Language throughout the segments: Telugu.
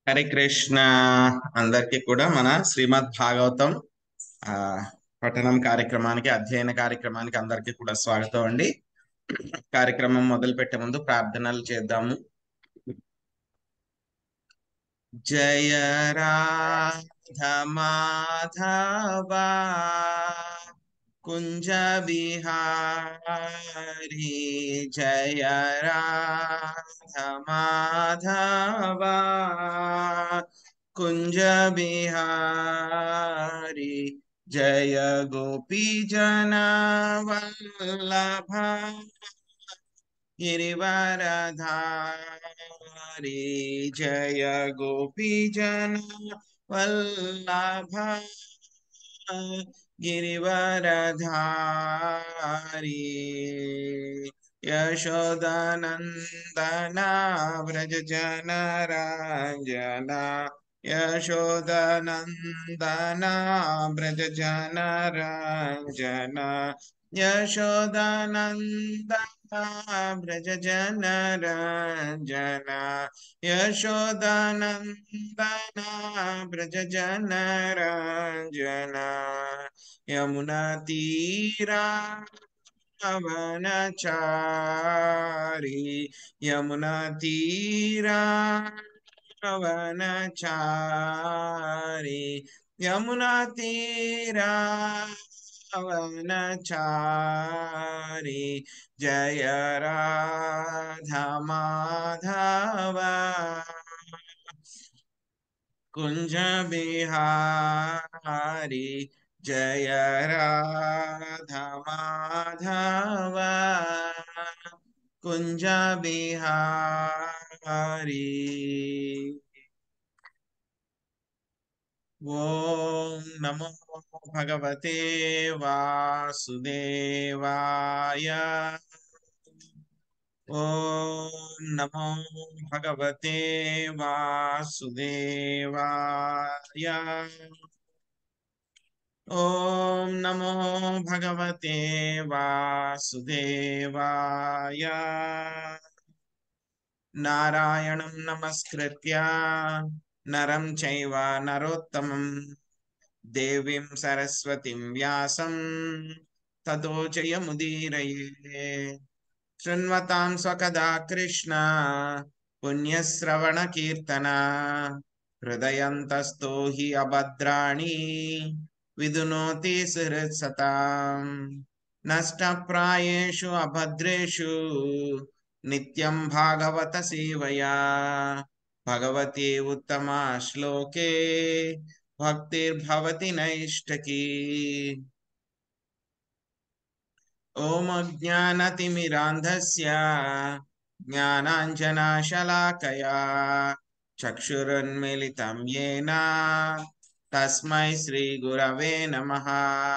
హరే కృష్ణ. అందరికీ కూడా మన శ్రీమద్ భాగవతం ఆ పఠనం కార్యక్రమానికి, అధ్యయన కార్యక్రమానికి అందరికీ కూడా స్వాగతం అండి. కార్యక్రమం మొదలు పెట్టే ముందు ప్రార్థనలు చేద్దాము. జయ రాధ మాధవ కుంజ బిహారీ, జయ రాధ మాధవ కుంజ బిహారీ, జయ గోపీ జన వల్లభ गिरिवरधारी, जय गोपी जन वल्लभ गिरिवरधारी, यशोदानंदना व्रज जन रंजना, यशोदानंदना व्रज जन रंजना, यशोदानंदना व्रज जन रंजना, यशोदानंदना व्रज जन रंजना, यमुना तीरा वनचारी, यमुना तीरा वनचारी, यमुना तीरा वनचारी, जय राधा माधव कुंज बिहारी, जय राधा माधव कुंज बिहारी। ओम नमो भगवते वासुदेवाय, ओम नमो भगवते वासुदेवाय, ओम नमो भगवते वासुदेवाय। नारायणं नमस्कृत्य नरं चैव नरोत्तमं, देवीं सरस्वतीं व्यासं ततो जयमुदीरये। शृण्वतां स्वकदा कृष्ण पुण्यश्रवणकीर्तना, हृदयन्तस्तो हि अभद्राणि विदुनोति सुहृत्सताम्। नष्टप्रायेषु अभद्रेषु नित्यं भागवत सेवया, भगवती उत्तमा श्लोके भक्तिर्भवति नैष्ठकी। ओम अज्ञानतिमिरान्धस्य ज्ञानाञ्जनशलाकया चक्षुरुन्मीलितं येन तस्मै श्रीगुरवे नमः।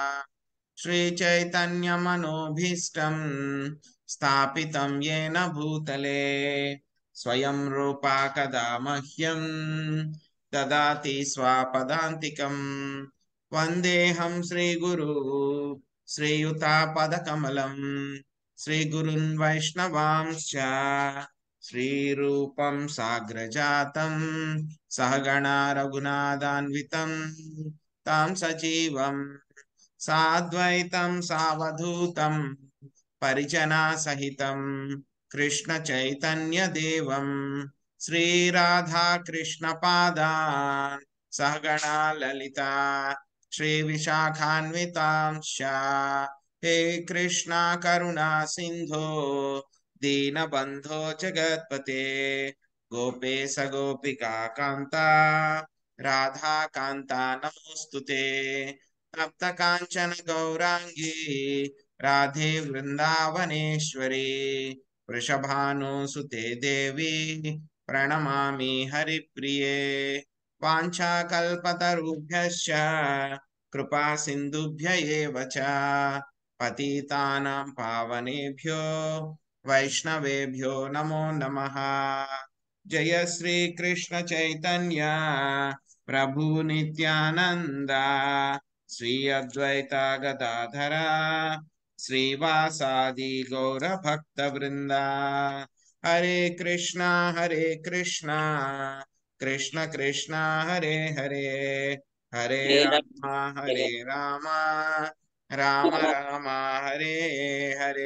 श्रीचैतन्यमनोभीष्टं स्थापितं येन भूतले स्वयं रूपा कदा मह्यं ददाति स्वापदान्तिकं। वन्देऽहं श्रीगुरु श्रीयुतापदकमलं, श्रीगुरुन् वैष्णवांश्च श्रीरूपं साग्रजातं सहगणा रघुनाथान्वितं तं सजीवं साद्वैतं सावधूतं परिजनसहितं कृष्ण चैतन्य देवं श्रीराधा कृष्ण पादान् सहगणा ललिता श्री विशाखान्वितांश्च। हे कृष्णा करुणा सिंधो दीनबंधो जगत्पते, गोपेश गोपिका कांता राधा कांता नमोस्तुते। तप्त कांचन गौरांगी राधे वृंदावनेश्वरी, वृषभानुसुते देवी प्रणमामि हरिप्रिये। वाञ्छाकल्पतरुभ्यश्च कृपा सिन्धुभ्य एव च, पतितानां पावनेभ्यो वैष्णवेभ्यो नमो नमः। जय श्री कृष्ण चैतन्य प्रभु नित्यानंद, श्री अद्वैत गदाधर श्रीवासादि गौर भक्त वृंदा। हरे कृष्णा కృష్ణ కృష్ణ హరే హరే హరే హరే రామ రామ హరే రామ రామ రామ హరే హరే.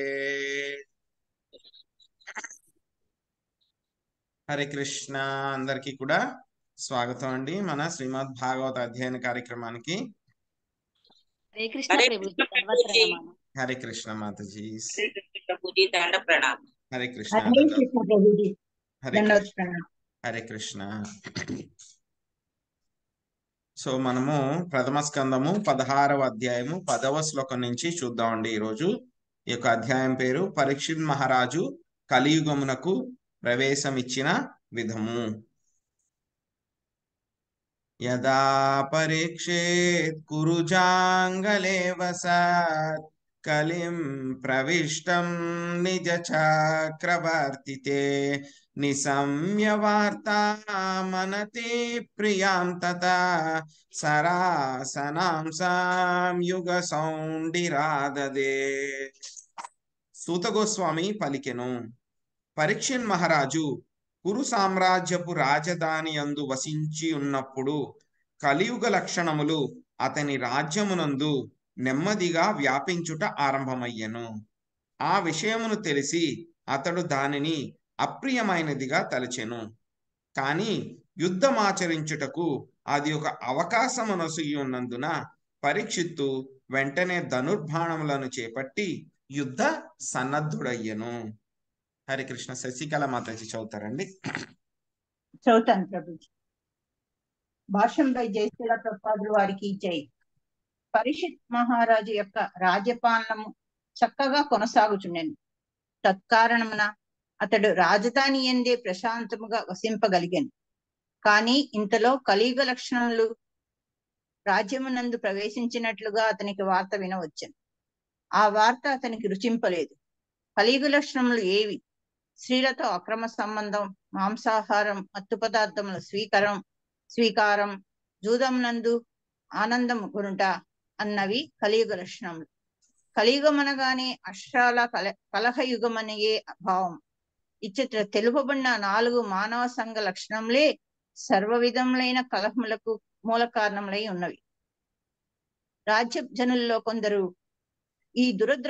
హరే కృష్ణ. అందరికీ కూడా స్వాగతం అండి మన శ్రీమద్ భాగవత అధ్యయన కార్యక్రమానికి. హరే కృష్ణ హరే ప్రభుజీ, కృష్ణ ధన్యవాద ప్రభుజీ. ప్రణామాలు. హరే కృష్ణ మాతాజీ. హరే కృష్ణ ప్రభుజీ, దండ ప్రణామం. హరే కృష్ణ. హరే కృష్ణ ప్రభుజీ, హరే దండవత్ కృష్ణ. ప్రణామం. హరే కృష్ణ. సో మనము ప్రథమ స్కందము 16వ అధ్యాయము 10వ శ్లోకం నుంచి చూద్దామండి ఈరోజు. ఈ యొక్క అధ్యాయం పేరు పరీక్షిత్ మహారాజు కలియుగమునకు ప్రవేశమిచ్చిన విధము. యదా పరీక్షేత్ కురుజాంగలే వసాత్ కలిం ప్రవిష్టం నిజ చక్రవర్తితే నిశమ్య వార్తామనతే ప్రియాం తతా సరాసనాం సంయుగ సౌండిరాదదే. సూత గోస్వామి పలికెను, పరీక్షిత్ మహారాజు కురు సామ్రాజ్యపు రాజధాని యందు వసించి ఉన్నప్పుడు కలియుగ లక్షణములు అతని రాజ్యమునందు నెమ్మదిగా వ్యాపించుట ఆరంభమయ్యెను. ఆ విషయమును తెలిసి అతడు దానిని అప్రియమైనదిగా తలచెను. కాని యుద్ధమాచరించుటకు అది ఒక అవకాశమునొసగి ఉన్నందున పరీక్షిత్తు వెంటనే ధనుర్బాణములను చేపట్టి యుద్ధ సన్నద్ధుడయ్యెను. హరే కృష్ణ. శశికళ మాతాజీ చదువుతారండి. చదువుతాను ప్రభుజీ. భాష్యంపై జయశీల ప్రభుపాదుల వారికి జై. పరీక్షిత్ మహారాజు యొక్క రాజ్యపాలనము చక్కగా కొనసాగుచుండెను. తత్కారణమున అతడు రాజధాని యందే ప్రశాంతముగా వసింపగలిగాను. కానీ ఇంతలో కలియుగ లక్షణములు రాజ్యమునందు ప్రవేశించినట్లుగా అతనికి వార్త వినవచ్చెను. ఆ వార్త అతనికి రుచింపలేదు. కలియుగ లక్షణములు ఏవి? స్త్రీలతో అక్రమ సంబంధం, మాంసాహారం, మత్తు పదార్థముల స్వీకారం, జూదమునందు ఆనందం గురుట అన్నవి కలియుగ లక్షణములు. కలియుగమనగానే అశ్రాల కలహయుగమనియే భావం. ఇచ్చట తెలుపబడిన 4 మానవ సంఘ లక్షణములే సర్వ విధములైన కలహములకు మూల కారణములై ఉన్నవి. రాజ్య జనుల్లో కొందరు ఈ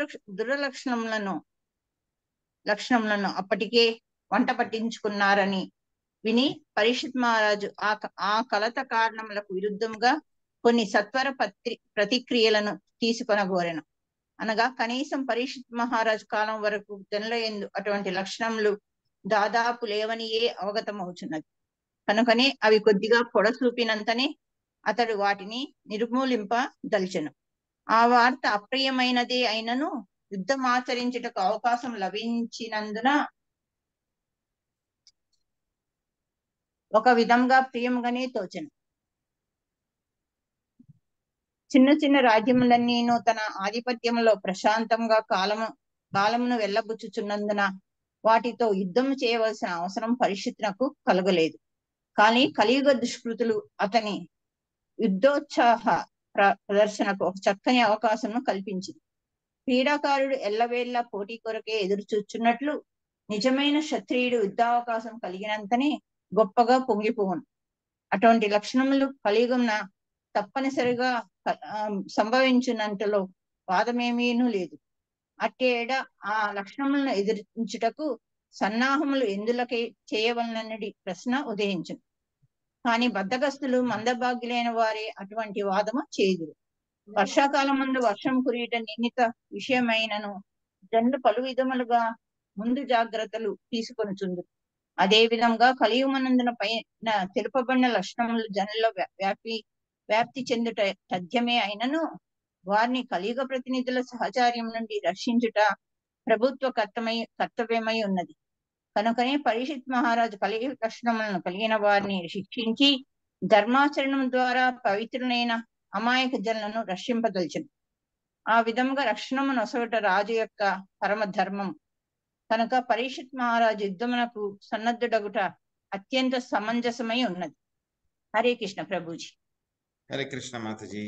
లక్షణములను అప్పటికే వంట పట్టించుకున్నారని విని పరీక్షిత్ మహారాజు ఆ కలత కారణములకు విరుద్ధంగా కొన్ని సత్వర ప్రతిక్రియలను తీసుకొనగోరెను. అనగా కనీసం పరీక్షిత్ మహారాజు కాలం వరకు జనుల యందు అటువంటి లక్షణములు దాదాపు లేవనియే అవగతమవుతున్నది. కనుకనే అవి కొద్దిగా పొడసూపినంతనే అతడు వాటిని నిర్మూలింపదలిచెను. ఆ వార్త అప్రియమైనదే అయినను యుద్ధమాచరించుటకు అవకాశం లభించినందున ఒక విధంగా ప్రియంగానే తోచెను. చిన్న చిన్న రాజ్యములన్నీను తన ఆధిపత్యంలో ప్రశాంతంగా కాలమును వెళ్ళబుచ్చుచున్నందున వాటితో యుద్ధం చేయవలసిన అవసరం పరీక్షిత్తునకు కలగలేదు. కానీ కలియుగ దుష్కృతులు అతని యుద్ధోత్సాహ ప్రదర్శనకు ఒక చక్కని అవకాశం కల్పించింది. క్రీడాకారుడు ఎల్లవేళ్లా పోటీ కొరకే ఎదురు చూచున్నట్లు నిజమైన క్షత్రియుడు యుద్ధావకాశం కలిగినంతనే గొప్పగా పొంగిపోవును. అటువంటి లక్షణములు కలియుగంన తప్పనిసరిగా సంభవించినంతలో వాదమేమీనూ లేదు. అట్టేడ ఆ లక్షణములను ఎదిరించుటకు సన్నాహములు ఎందులకై చేయవలనని ప్రశ్న ఉదయించును. కానీ బద్ధకస్తులు మందభాగ్యులైన వారే అటువంటి వాదము చేయుదురు. వర్షాకాలం ముందు వర్షం కురియుట నిర్ణీత విషయమైనను జనులు పలు విధములుగా ముందు జాగ్రత్తలు తీసుకొనుచుందురు. అదే విధంగా కలియుగమందున పైన తెలుపబడిన లక్షణములు జనుల్లో వ్యాప్తి చెందుట తథ్యమే అయినను వారిని కలియుగ ప్రతినిధుల సహచార్యం నుండి రక్షించుట ప్రభుత్వ కర్తవ్యమై ఉన్నది. కనుకనే పరీక్షిత్ మహారాజు కలియుగ లక్షణములను కలిగిన వారిని శిక్షించి ధర్మాచరణం ద్వారా పవిత్రులైన అమాయక జనులను రక్షింపదల్చెను. ఆ విధముగా రక్షణము నొసగట రాజు యొక్క పరమ ధర్మం. కనుక పరీక్షిత్ మహారాజు యుద్ధమునకు సన్నద్ధుడగుట అత్యంత సమంజసమై ఉన్నది. హరే కృష్ణ ప్రభుజీ. హరే కృష్ణ మాతాజీ.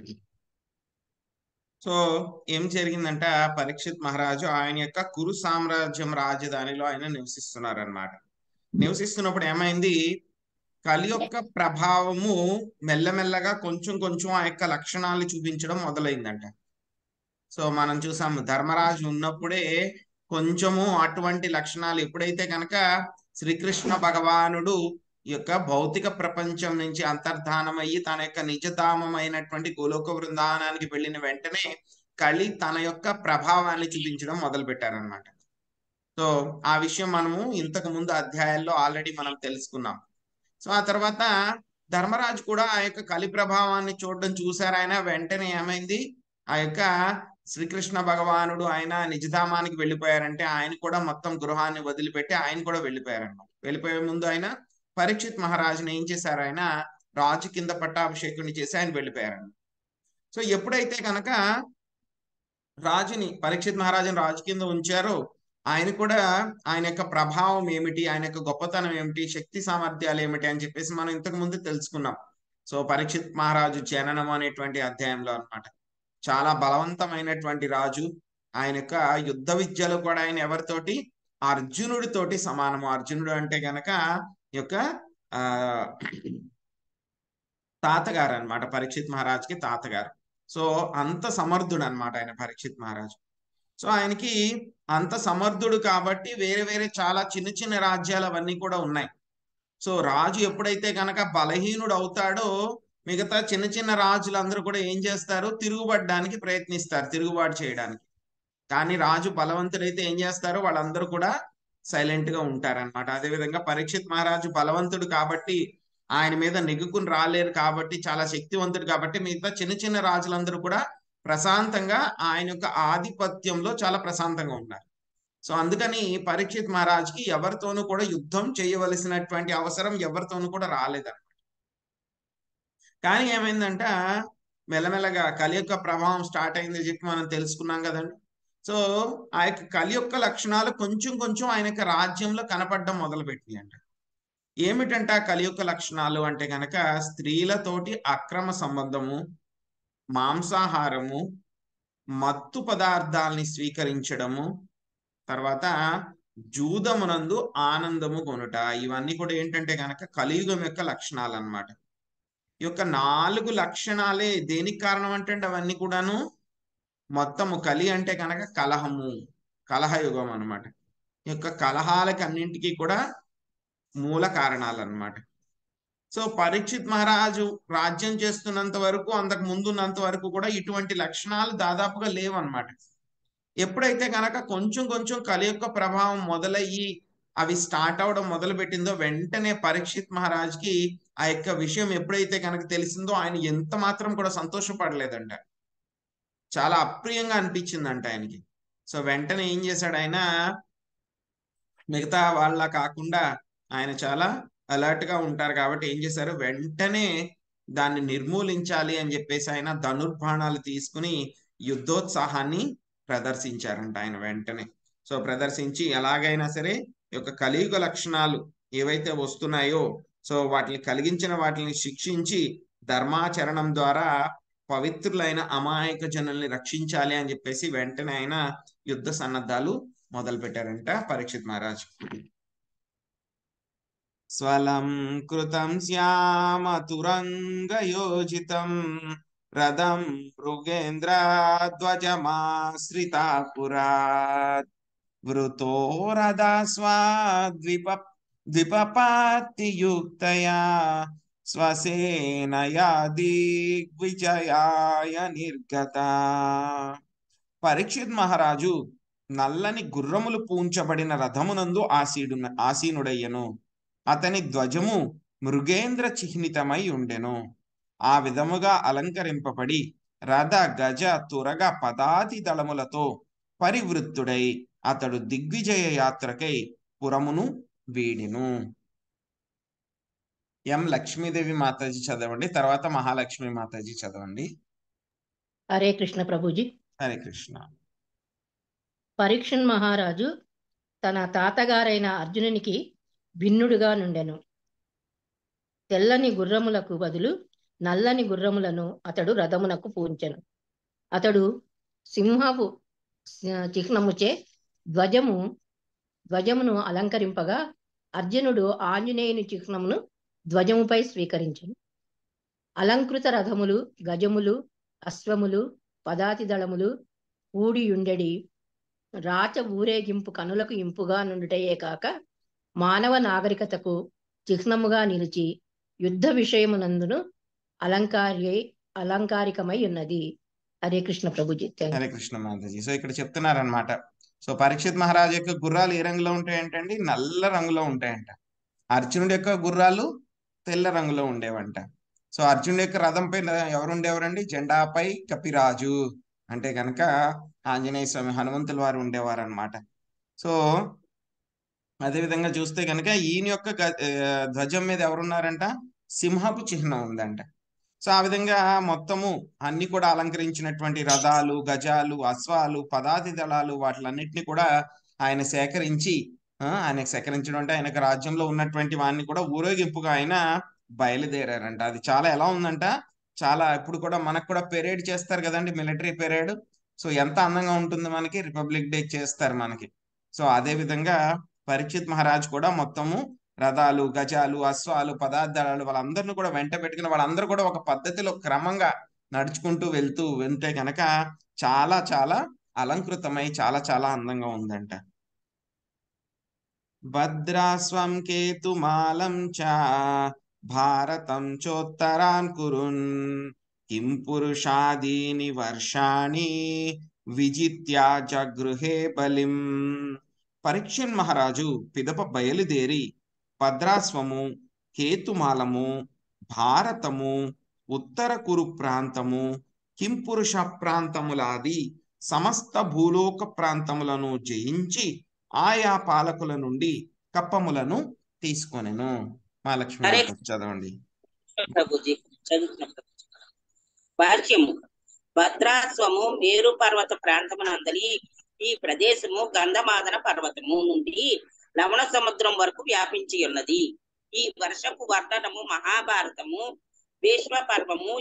సో ఏం జరిగిందంటే పరీక్షిత్ మహారాజు ఆయన యొక్క కురు సామ్రాజ్యం రాజధానిలో ఆయన నివసిస్తున్నారనమాట. నివసిస్తున్నప్పుడు ఏమైంది, కలి యొక్క ప్రభావము మెల్లమెల్లగా కొంచెం కొంచెం ఆ యొక్క లక్షణాలు చూపించడం మొదలైందంట. సో మనం చూసాము ధర్మరాజు ఉన్నప్పుడే కొంచెము అటువంటి లక్షణాలు, ఎప్పుడైతే కనుక శ్రీకృష్ణ భగవానుడు ఈ యొక్క భౌతిక ప్రపంచం నుంచి అంతర్ధానమయ్యి తన యొక్క నిజధామమైనటువంటి గోలోక బృందావనానికి వెళ్ళిన వెంటనే కలి తన యొక్క ప్రభావాన్ని చూపించడం మొదలు పెట్టారనమాట. సో ఆ విషయం మనము ఇంతకు ముందు అధ్యాయాల్లో ఆల్రెడీ మనం తెలుసుకున్నాం. సో ఆ తర్వాత ధర్మరాజు కూడా ఆ యొక్క కలి ప్రభావాన్ని చూశారు. ఆయన వెంటనే ఏమైంది, ఆ యొక్క శ్రీకృష్ణ భగవానుడు ఆయన నిజధామానికి వెళ్ళిపోయారంటే ఆయన కూడా మొత్తం గృహాన్ని వదిలిపెట్టి ఆయన కూడా వెళ్ళిపోయారన్నమాట. వెళ్ళిపోయే ముందు ఆయన పరీక్షిత్ మహారాజుని ఏం చేశారు, ఆయన రాజు కింద పట్టాభిషేకుని చేసి ఆయన వెళ్ళిపోయారన్నమాట. సో ఎప్పుడైతే కనుక పరీక్షిత్ మహారాజుని రాజు కింద ఉంచారో ఆయన కూడా ఆయన యొక్క ప్రభావం ఏమిటి, ఆయన యొక్క గొప్పతనం ఏమిటి, శక్తి సామర్థ్యాలు ఏమిటి అని చెప్పేసి మనం ఇంతకు ముందు తెలుసుకున్నాం. సో పరీక్షిత్ మహారాజు జననం అనేటువంటి అధ్యాయంలో అన్నమాట. చాలా బలవంతమైనటువంటి రాజు. ఆయన యొక్క యుద్ధ విద్యలు కూడా ఆయన ఎవరితోటి, అర్జునుడితోటి సమానము. అర్జునుడు అంటే గనక ఈ యొక్క తాతగారు అన్నమాట, పరీక్షిత్ మహారాజుకి తాతగారు. సో అంత సమర్థుడు అన్నమాట ఆయన పరీక్షిత్ మహారాజు. సో ఆయనకి అంత సమర్థుడు కాబట్టి వేరే వేరే చాలా చిన్న చిన్న రాజ్యాలు అవన్నీ కూడా ఉన్నాయి. సో రాజు ఎప్పుడైతే కనుక బలహీనుడు అవుతాడో మిగతా చిన్న చిన్న రాజులందరూ కూడా ఏం చేస్తారు, తిరుగుబడడానికి ప్రయత్నిస్తారు, తిరుగుబాటు చేయడానికి. కానీ రాజు బలవంతుడైతే ఏం చేస్తారు, వాళ్ళందరూ కూడా సైలెంట్ గా ఉంటారనమాట. అదేవిధంగా పరీక్షిత్ మహారాజు బలవంతుడు కాబట్టి ఆయన మీద నెగ్గుకుని రాలేరు కాబట్టి, చాలా శక్తివంతుడు కాబట్టి మిగతా చిన్న చిన్న రాజులందరూ కూడా ప్రశాంతంగా ఆయన యొక్క ఆధిపత్యంలో చాలా ప్రశాంతంగా ఉన్నారు. సో అందుకని పరీక్షిత్ మహారాజుకి ఎవరితోనూ కూడా యుద్ధం చేయవలసినటువంటి అవసరం ఎవరితోనూ కూడా రాలేదన్నమాట. కానీ ఏమైందంట, మెల్లమెల్లగా కలి యొక్క ప్రభావం స్టార్ట్ అయిందని చెప్పి మనం తెలుసుకున్నాం కదండి. సో ఆ యొక్క కలి యొక్క లక్షణాలు కొంచెం కొంచెం ఆయన యొక్క రాజ్యంలో కనపడడం మొదలుపెట్టినాయి అంట. ఏమిటంటే ఆ కలి యొక్క లక్షణాలు అంటే కనుక స్త్రీలతోటి అక్రమ సంబంధము, మాంసాహారము, మత్తు పదార్థాలని స్వీకరించడము, తర్వాత జూదమునందు ఆనందము కొనుట, ఇవన్నీ కూడా ఏంటంటే కనుక కలియుగం యొక్క లక్షణాలు అన్నమాట. ఈ యొక్క 4 లక్షణాలే దేనికి కారణం అంటే అవన్నీ కూడాను మొత్తము కలి అంటే కనుక కలహము, కలహయుగం అన్నమాట. ఈ యొక్క కలహాలకి అన్నింటికీ కూడా మూల కారణాలు అన్నమాట. సో పరీక్షిత్ మహారాజు రాజ్యం చేస్తున్నంత వరకు, అంతకు ముందున్నంత వరకు కూడా ఇటువంటి లక్షణాలు దాదాపుగా లేవన్నమాట. ఎప్పుడైతే కనుక కొంచెం కొంచెం కలి యొక్క ప్రభావం మొదలయ్యి అవి స్టార్ట్ అవడం మొదలు పెట్టిందో వెంటనే పరీక్షిత్ మహారాజ్కి ఆ యొక్క విషయం ఎప్పుడైతే కనుక తెలిసిందో ఆయన ఎంత మాత్రం కూడా సంతోషపడలేదంట, చాలా అప్రియంగా అనిపించిందంట ఆయనకి. సో వెంటనే ఏం చేశాడు ఆయన, మిగతా వాళ్ళ కాకుండా ఆయన చాలా అలర్ట్ గా ఉంటారు కాబట్టి ఏం చేశారు, వెంటనే దాన్ని నిర్మూలించాలి అని చెప్పేసి ఆయన ధనుర్బాణాలు తీసుకుని యుద్ధోత్సాహాన్ని ప్రదర్శించారంట ఆయన వెంటనే. సో ప్రదర్శించి ఎలాగైనా సరే ఈ యొక్క కలియుగ లక్షణాలు ఏవైతే వస్తున్నాయో సో వాటిని కలిగించిన వాటిని శిక్షించి ధర్మాచరణం ద్వారా పవిత్రులైన అమాయక జనుల్ని రక్షించాలి అని చెప్పేసి వెంటనే ఆయన యుద్ధ సన్నద్ధాలు మొదలు పెట్టారంట పరీక్షిత్ మహారాజ్. స్వలం కృతం శ్యామతురంగయోజితం రథం మృగేంద్ర ధ్వజమాశ్రితా పురాత్ వృతో రథాస్వా ద్విపపాతియుక్తయా స్వసేనయా దిగ్విజయాయ నిర్గత. పరీక్షిత్ మహారాజు నల్లని గుర్రములు పూంచబడిన రథమునందు ఆసీనుడయ్యను. అతని ధ్వజము మృగేంద్ర చిహ్నితమై ఉండెను. ఆ విధముగా అలంకరింపబడి రథ గజ తురగ పదాతి దళములతో పరివృత్తుడై అతడు దిగ్విజయ యాత్రకై పురమును వీడెను. ఎం లక్ష్మీదేవి మాతాజీ చదవండి, తర్వాత మహాలక్ష్మి మాతాజీ చదవండి. హరే కృష్ణ ప్రభుజీ. హరే కృష్ణ. పరీక్షణ్ మహారాజు తన తాతగారైన అర్జునునికి భిన్నుడుగా నుండెను. తెల్లని గుర్రములకు బదులు నల్లని గుర్రములను అతడు రథమునకు పూంచెను. అతడు సింహపు చిహ్నముచే ధ్వజమును అలంకరింపగా అర్జునుడు ఆంజనేయుని చిహ్నమును ధ్వజముపై స్వీకరించెను. అలంకృత రథములు, గజములు, అశ్వములు, పదాతి దళములు కూడియుండెడి రాచ ఊరేగింపు కనులకు ఇంపుగా నుండుటయే కాక మానవ నాగరికతకు చిహ్నముగా నిలిచి యుద్ధ విషయమునందును అలంకారికమై ఉన్నది. హరే కృష్ణ ప్రభుజీ. హరే కృష్ణ మాతాజీ. సో ఇక్కడ చెప్తున్నారనమాట. సో పరీక్షిత్ మహారాజ్ యొక్క గుర్రాలు ఏ రంగులో ఉంటాయంటండి? నల్ల రంగులో ఉంటాయంట. అర్జునుడి యొక్క గుర్రాలు తెల్ల రంగులో ఉండేవంట. సో అర్జునుడి యొక్క రథం పైన ఎవరు ఉండేవారండి? జెండాపై కపిరాజు అంటే గనక ఆంజనేయ స్వామి, హనుమంతుల వారు ఉండేవారు అనమాట. సో అదేవిధంగా చూస్తే కనుక ఈయన యొక్క ధ్వజం మీద ఎవరున్నారంట? సింహపు చిహ్నం ఉందంట. సో ఆ విధంగా మొత్తము అన్ని కూడా అలంకరించినటువంటి రథాలు, గజాలు, అశ్వాలు, పదాతి దళాలు వాటిలన్నిటిని కూడా ఆయన సేకరించి, ఆయనకు సేకరించడం అంటే ఆయనకు రాజ్యంలో ఉన్నటువంటి వాడిని కూడా ఊరేగింపుగా ఆయన బయలుదేరారంట. అది చాలా ఎలా ఉందంట, చాలా ఇప్పుడు కూడా మనకు కూడా పెరేడ్ చేస్తారు కదండి, మిలిటరీ పెరేడ్. సో ఎంత అందంగా ఉంటుంది మనకి, రిపబ్లిక్ డే చేస్తారు మనకి. సో అదే విధంగా పరీక్షిత్ మహారాజ్ కూడా మొత్తము రథాలు, గజాలు, అశ్వాలు, పదార్థాలు వాళ్ళందరిని కూడా వెంట పెట్టుకుని వాళ్ళందరూ కూడా ఒక పద్ధతిలో క్రమంగా నడుచుకుంటూ వెళ్తే కనుక చాలా చాలా అలంకృతమై చాలా చాలా అందంగా ఉందంట. భద్రాస్వం కేతుమాలం చ భారతం చోత్తరాన్ కురున్ కిం పురుషాదీని వర్షాణి విజిత్యా జగృహే బలిం. పరీక్షణ్ మహారాజు పిదప బయలుదేరి భద్రాస్వము, కేతుమాలము, భారతము, ఉత్తర కురు ప్రాంతము, కింపురుష ప్రాంతములాది సమస్త భూలోక ప్రాంతములను జయించి ఆయా పాలకుల నుండి కప్పములను తీసుకొనెను. మా లక్ష్మి చదవండి ప్రభుజీ. వాక్యము. భద్రాస్వము మేరు పర్వత ప్రాంతమునందలి ఈ ప్రదేశము గంధమాదన పర్వతము నుండి లవణ సముద్రం వరకు వ్యాపించి ఉన్నది. ఈ వర్షపు వర్ణనము మహాభారతము భీష్మ పర్వము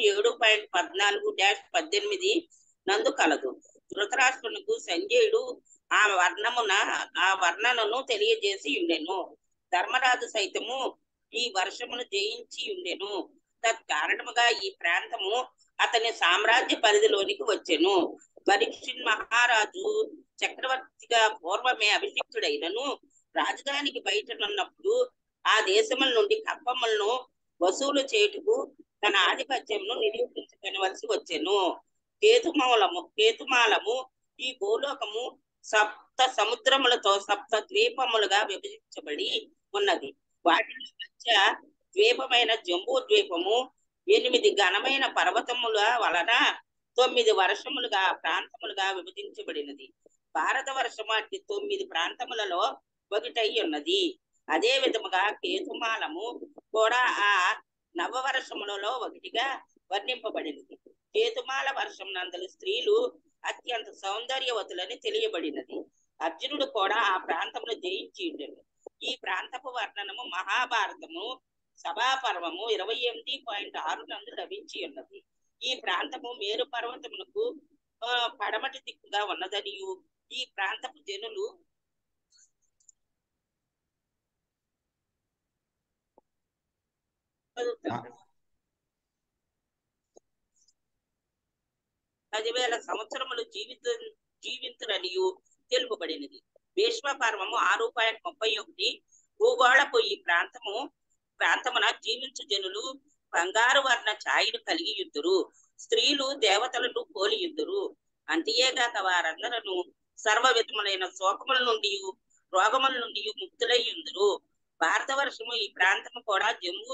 7.14-18 నందు కలదు. ధృతరాష్ట్రునకు సంజయుడు ఆ వర్ణనను తెలియజేసి ఉండెను. ధర్మరాజు సైతము ఈ వర్షమును జయించి ఉండెను. తత్కారణముగా ఈ ప్రాంతము అతని సామ్రాజ్య పరిధిలోనికి వచ్చెను. పరీక్షిత్ మహారాజు చక్రవర్తిగా పూర్వమే అభిషిక్తుడైనను రాజధానికి బయటనున్నప్పుడు ఆ దేశముల నుండి కప్పములను వసూలు చేయుటకు తన ఆధిపత్యమును నిరూపించుకొనవలసి వచ్చెను. కేతుమాలము ఈ భూలోకము సప్త సముద్రములతో సప్త ద్వీపములుగా విభజించబడి ఉన్నది. వాటిలో మధ్య ద్వీపమైన జంబూ ద్వీపము 8 ఘనమైన పర్వతముల వలన 9 వర్షములుగా ప్రాంతములుగా విభజించబడినది. భారత వర్షము అట్టి 9 ప్రాంతములలో ఒకటై ఉన్నది. అదే విధముగా కేతుమాలము కూడా ఆ నవవర్షములలో ఒకటిగా వర్ణింపబడినది. కేతుమాల వర్షం నందలి స్త్రీలు అత్యంత సౌందర్యవతులని తెలియబడినది. అర్జునుడు కూడా ఆ ప్రాంతమును జయించి ఉండెను. ఈ ప్రాంతపు వర్ణనము మహాభారతము సభాపర్వము 28.6 నందు లభించి ఉన్నది. ఈ ప్రాంతము మేరు పర్వతమునకు పడమటి దిక్కుగా ఉన్నదనియు ఈ ప్రాంతపు జనులు పదివేల సంవత్సరములు జీవింతురనియు తెలుపబడినది. భీష్మ పర్వము 6.31 భూగోళపు ఈ ప్రాంతమున జీవించు జనులు బంగారు వర్ణ ఛాయను కలిగి యుద్ధురు. స్త్రీలు దేవతలను పోలి యుద్ధురు. అంతేగాక వారందరూ సర్వ విధములైన శోకముల నుండి రోగముల నుండి ముక్తులై యుందురు. భారతవర్షము ఈ ప్రాంతము కూడా జంబూ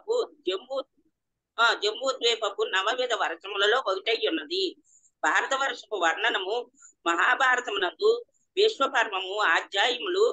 ద్వీపపు 9 వర్షములలో ఒకటై ఉన్నది. భారతవర్షపు వర్ణనము మహాభారతమునందు విశ్వపర్వము అధ్యాయములు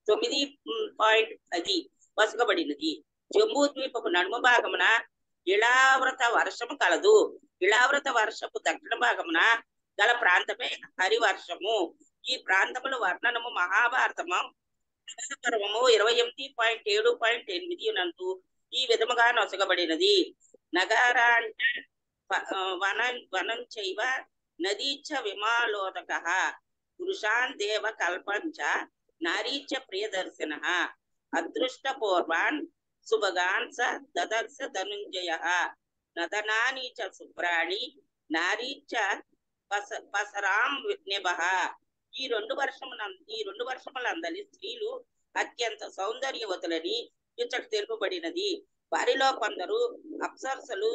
9.10 వసగబడినది. జంబూ ద్వీపపు నడుమ భాగమున ఇళావ్రత వర్షము కలదు. ఇళావ్రత వర్షపు దక్షిణ భాగమున గల ప్రాంతమే హరివర్షము. ఈ ప్రాంతముల వర్ణనము మహాభారతము పర్వము 28.7.8 నందు ఈ విధముగా నొసగబడినది. నగరాంచ వనం చైవ నదీచ విమాలోదక పురుషాన్ దేవ కల్పంచ నారీచ ప్రియదర్శన అదృష్ట పూర్వాన్ సుభగాంస దదర్శ ధనుంజయ నదనాని చ శుభ్రాణి నారీ చ పసరాం నిభః. ఈ రెండు వర్షములందలి స్త్రీలు అత్యంత సౌందర్యవతులని ఇచ్చట తెలుపబడినది. వారిలో కొందరు అప్సరసలు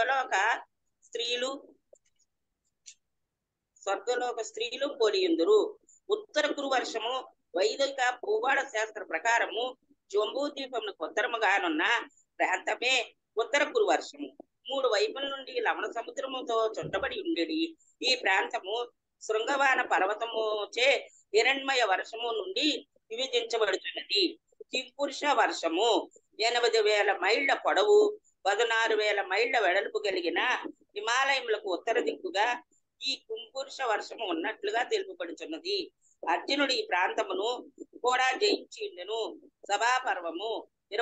స్వర్గలోక స్త్రీలు పోలియుందురు. ఉత్తర కురు వర్షము వైదిక భూగోళ శాస్త్ర ప్రకారము జంబూ ద్వీపమునకు ఉత్తరముగానున్న ప్రాంతమే ఉత్తర కురు వర్షము. 3 వైపుల నుండి లవణ సముద్రముతో చుట్టబడి ఉండేది. ఈ ప్రాంతము శృంగవాన పర్వతముచే హిరణ్మయ వర్షము నుండి విభజించబడుతున్నది. కింపురుష వర్షము 80,000 మైళ్ళ పొడవు 16,000 మైళ్ళ వెడల్పు కలిగిన హిమాలయములకు ఉత్తర దిక్కుగా ఈ కుంపురుష వర్షము ఉన్నట్లుగా తెలుపబడుతున్నది. అర్జునుడు ఈ ప్రాంతమును కూడా జయించిండెను. సభాపర్వము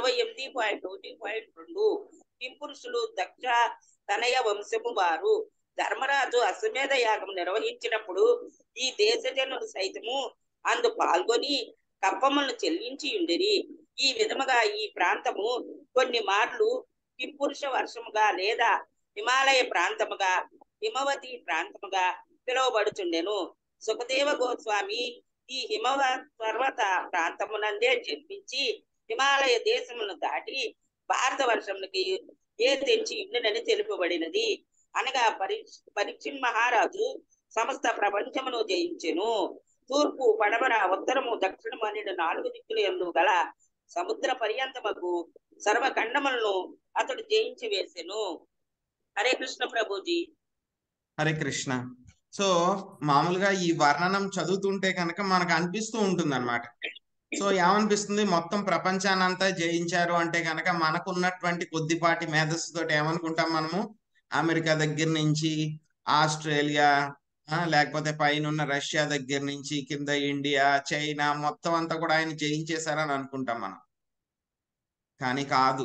28.1.2. కింపురుషులు దక్ష తనయ వంశము వారు. ధర్మరాజు అశ్వమేధ యాగం నిర్వహించినప్పుడు ఈ దేశ జనులు సైతము అందు పాల్గొని కప్పములను చెల్లించి ఉండేది. ఈ విధముగా ఈ ప్రాంతము కొన్ని మార్లు కింపురుష వర్షముగా లేదా హిమాలయ ప్రాంతముగా హిమవతి ప్రాంతముగా పిలువబడుచుండెను. సుఖదేవ గోస్వామి ఈ పర్వత ప్రాంతమునందే జన్మించి హిమాలయ దేశమును దాటి భారత వర్షమునికి ఏ తెంచి ఇండునని తెలుపబడినది. అనగా పరీక్షిత్ మహారాజు సమస్త ప్రపంచమును జయించెను. తూర్పు, పడమర, ఉత్తరము, దక్షిణము అనే 4 దిక్కుల యందు గల సముద్ర పర్యంతముకు సర్వఖండములను అతడు జయించి వేసెను. హరే కృష్ణ ప్రభుజీ. హరే కృష్ణ. సో మామూలుగా ఈ వర్ణనం చదువుతుంటే కనుక మనకు అనిపిస్తూ ఉంటుంది అనమాట. సో ఏమనిపిస్తుంది, మొత్తం ప్రపంచానంతా జయించారు అంటే కనుక మనకున్నటువంటి కొద్దిపాటి మేధస్సుతో ఏమనుకుంటాం మనము, అమెరికా దగ్గర నుంచి ఆస్ట్రేలియా, లేకపోతే పైన రష్యా దగ్గర నుంచి కింద ఇండియా, చైనా మొత్తం అంతా కూడా ఆయన జయించేశారని అనుకుంటాం మనం. కానీ కాదు,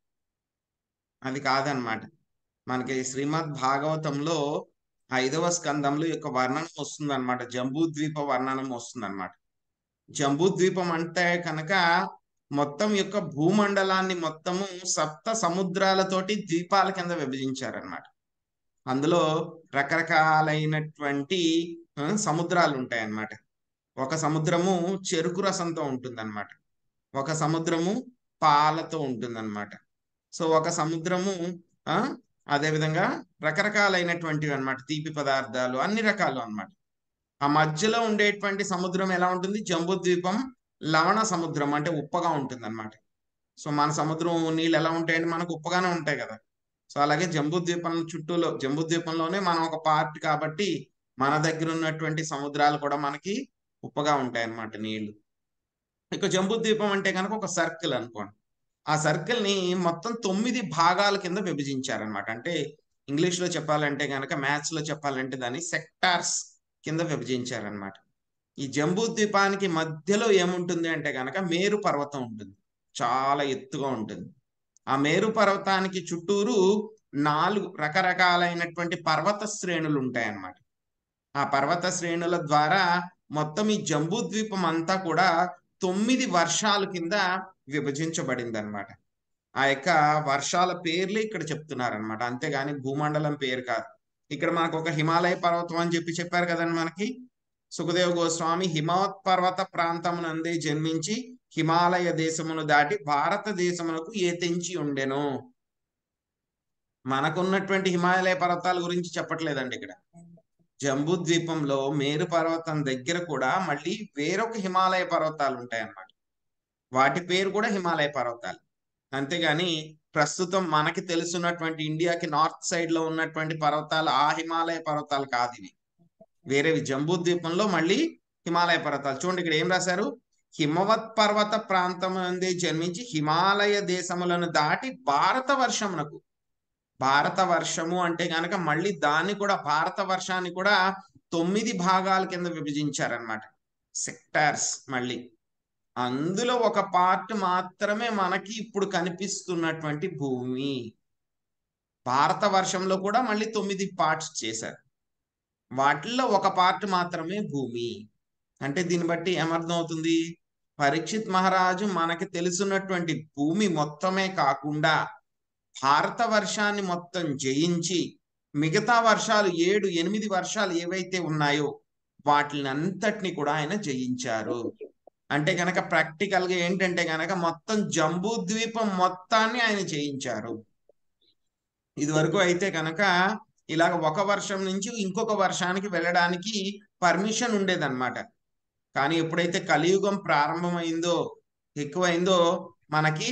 అది కాదనమాట. మనకి శ్రీమద్ భాగవతంలో 5వ స్కందంలో యొక్క వర్ణనం వస్తుంది అనమాట. జంబూద్వీప వర్ణనం వస్తుంది అనమాట. జంబూద్వీపం అంటే కనుక మొత్తం యొక్క భూమండలాన్ని మొత్తము 7 సముద్రాలతోటి ద్వీపాల కింద విభజించారనమాట. అందులో రకరకాలైనటువంటి సముద్రాలు ఉంటాయన్నమాట. ఒక సముద్రము చెరుకు రసంతో ఉంటుందన్నమాట, ఒక సముద్రము పాలతో ఉంటుందన్నమాట. సో ఒక సముద్రము అదేవిధంగా రకరకాలైనటువంటివి అన్నమాట, తీపి పదార్థాలు అన్ని రకాలు అన్నమాట. ఆ మధ్యలో ఉండేటువంటి సముద్రం ఎలా ఉంటుంది, జంబూద్వీపం లవణ సముద్రం, అంటే ఉప్పగా ఉంటుంది అనమాట. సో మన సముద్రం నీళ్ళు ఎలా ఉంటాయండి, మనకు ఉప్పగానే ఉంటాయి కదా. సో అలాగే జంబూద్వీపం చుట్టూలో, జంబూద్వీపంలోనే మనం ఒక పార్ట్ కాబట్టి మన దగ్గర ఉన్నటువంటి సముద్రాలు కూడా మనకి ఉప్పగా ఉంటాయి అన్నమాట నీళ్లు. ఇక జంబూద్వీపం అంటే కనుక ఒక సర్కిల్ అనుకోండి. ఆ సర్కిల్ ని మొత్తం 9 భాగాల కింద విభజించారనమాట. అంటే ఇంగ్లీష్ లో చెప్పాలంటే కనుక, మ్యాథ్స్ లో చెప్పాలంటే దాన్ని సెక్టార్స్ కింద విభజించారనమాట. ఈ జంబూద్వీపానికి మధ్యలో ఏముంటుంది అంటే కనుక మేరు పర్వతం ఉంటుంది, చాలా ఎత్తుగా ఉంటుంది. ఆ మేరు పర్వతానికి చుట్టూరు 4 రకరకాలైనటువంటి పర్వత శ్రేణులు ఉంటాయన్నమాట. ఆ పర్వత శ్రేణుల ద్వారా మొత్తం ఈ జంబూద్వీపం అంతా కూడా 9 వర్షాల కింద విభజించబడింది అనమాట. ఆ యొక్క వర్షాల పేర్లు ఇక్కడ చెప్తున్నారనమాట, అంతేగాని భూమండలం పేరు కాదు. ఇక్కడ మనకు ఒక హిమాలయ పర్వతం అని చెప్పారు కదండి మనకి. సుఖదేవ గోస్వామి హిమవత్ పర్వత ప్రాంతమునందే జన్మించి హిమాలయ దేశమును దాటి భారతదేశమునకు ఏ తెంచి ఉండెను. మనకున్నటువంటి హిమాలయ పర్వతాల గురించి చెప్పట్లేదండి ఇక్కడ. జంబూద్వీపంలో మేరు పర్వతం దగ్గర కూడా మళ్ళీ వేరొక హిమాలయ పర్వతాలు ఉంటాయన్నమాట. వాటి పేరు కూడా హిమాలయ పర్వతాలు. అంతేగాని ప్రస్తుతం మనకి తెలుసున్నటువంటి ఇండియాకి నార్త్ సైడ్ లో ఉన్నటువంటి పర్వతాలు ఆ హిమాలయ పర్వతాలు కాదు ఇవి, వేరేవి. జంబూద్వీపంలో మళ్ళీ హిమాలయ పర్వతాలు. చూడండి ఇక్కడ ఏం రాశారు, హిమవత్ పర్వత ప్రాంతం అందే జన్మించి హిమాలయ దేశములను దాటి భారత వర్షమునకు. భారత వర్షము అంటే కనుక మళ్ళీ దాన్ని కూడా, భారత వర్షాన్ని కూడా 9 భాగాల కింద విభజించారనమాట, సెక్టార్స్. మళ్ళీ అందులో ఒక పార్ట్ మాత్రమే మనకి ఇప్పుడు కనిపిస్తున్నటువంటి భూమి. భారత వర్షంలో కూడా మళ్ళీ 9 పార్ట్స్ చేశారు, వాటిల్లో ఒక పార్ట్ మాత్రమే భూమి. అంటే దీన్ని బట్టి ఏమర్థం అవుతుంది, పరీక్షిత్ మహారాజు మనకి తెలుసున్నటువంటి భూమి మొత్తమే కాకుండా భారత వర్షాన్ని మొత్తం జయించి మిగతా వర్షాలు 7-8 వర్షాలు ఏవైతే ఉన్నాయో వాటిని అంతటిని కూడా ఆయన జయించారు. అంటే గనక ప్రాక్టికల్ గా ఏంటంటే గనక మొత్తం జంబూ ద్వీపం మొత్తాన్ని ఆయన జయించారు. ఇది వరకు అయితే కనుక ఇలాగ ఒక వర్షం నుంచి ఇంకొక వర్షానికి వెళ్ళడానికి పర్మిషన్ ఉండేదన్నమాట. కానీ ఎప్పుడైతే కలియుగం ప్రారంభమైందో ఎక్కువైందో మనకి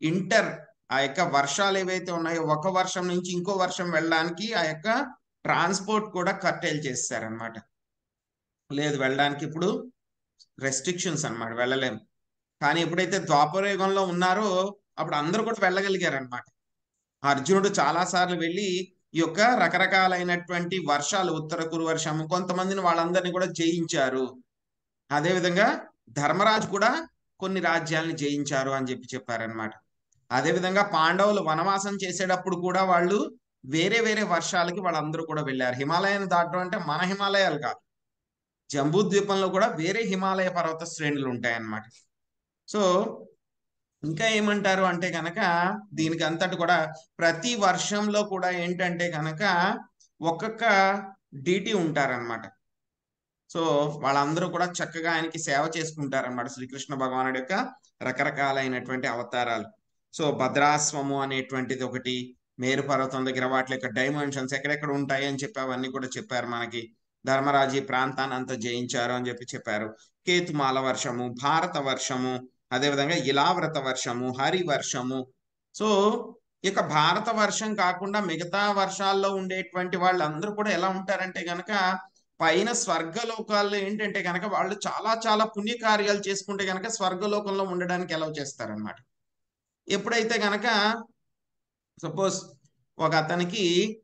ఆ యొక్క వర్షాలు ఏవైతే ఉన్నాయో ఒక వర్షం నుంచి ఇంకో వర్షం వెళ్ళడానికి ఆ యొక్క ట్రాన్స్పోర్ట్ కూడా కర్టైల్ చేస్తారనమాట. లేదు వెళ్ళడానికి ఇప్పుడు రెస్ట్రిక్షన్స్ అన్నమాట, వెళ్ళలేము. కానీ ఎప్పుడైతే ద్వాపరయుగంలో ఉన్నారో అప్పుడు అందరూ కూడా వెళ్ళగలిగారనమాట. అర్జునుడు చాలా సార్లు వెళ్ళి ఈ యొక్క రకరకాలైనటువంటి వర్షాలు, ఉత్తర కురు వర్షము, కొంతమందిని వాళ్ళందరినీ కూడా జయించారు. అదేవిధంగా ధర్మరాజు కూడా కొన్ని రాజ్యాలను జయించారు అని చెప్పారనమాట. అదేవిధంగా పాండవులు వనవాసం చేసేటప్పుడు కూడా వాళ్ళు వేరే వేరే వర్షాలకి వాళ్ళందరూ కూడా వెళ్ళారు. హిమాలయాన్ని దాటడం అంటే మన హిమాలయాలు కాదు, జంబూ ద్వీపంలో కూడా వేరే హిమాలయ పర్వత శ్రేణులు ఉంటాయన్నమాట. సో ఇంకా ఏమంటారు అంటే కనుక దీనికి అంతటి కూడా ప్రతి వర్షంలో కూడా ఏంటంటే కనుక ఒక్కొక్క డీటీ ఉంటారనమాట. సో వాళ్ళందరూ కూడా చక్కగా ఆయనకి సేవ చేసుకుంటారనమాట. శ్రీకృష్ణ భగవానుడి యొక్క రకరకాలైనటువంటి అవతారాలు. సో భద్రాశ్వము అనేటువంటిది ఒకటి, మేరు పర్వతం దగ్గర వాటి యొక్క డైమెన్షన్స్ ఎక్కడెక్కడ ఉంటాయి అని చెప్పి అవన్నీ కూడా చెప్పారు మనకి. ధర్మరాజు ప్రాంతాన్ని అంతా జయించారు అని చెప్పారు. కేతుమాల వర్షము, భారత వర్షము, అదేవిధంగా ఇలావ్రత వర్షము, హరి వర్షము. సో ఇక భారత వర్షం కాకుండా మిగతా వర్షాల్లో ఉండేటువంటి వాళ్ళందరూ కూడా ఎలా ఉంటారంటే గనక పైన స్వర్గలోకాల్లో ఏంటంటే గనక వాళ్ళు చాలా చాలా పుణ్యకార్యాలు చేసుకుంటే గనక స్వర్గలోకంలో ఉండడానికి ఎలా చేస్తారనమాట. ఎప్పుడైతే గనక సపోజ్ ఒక అతనికి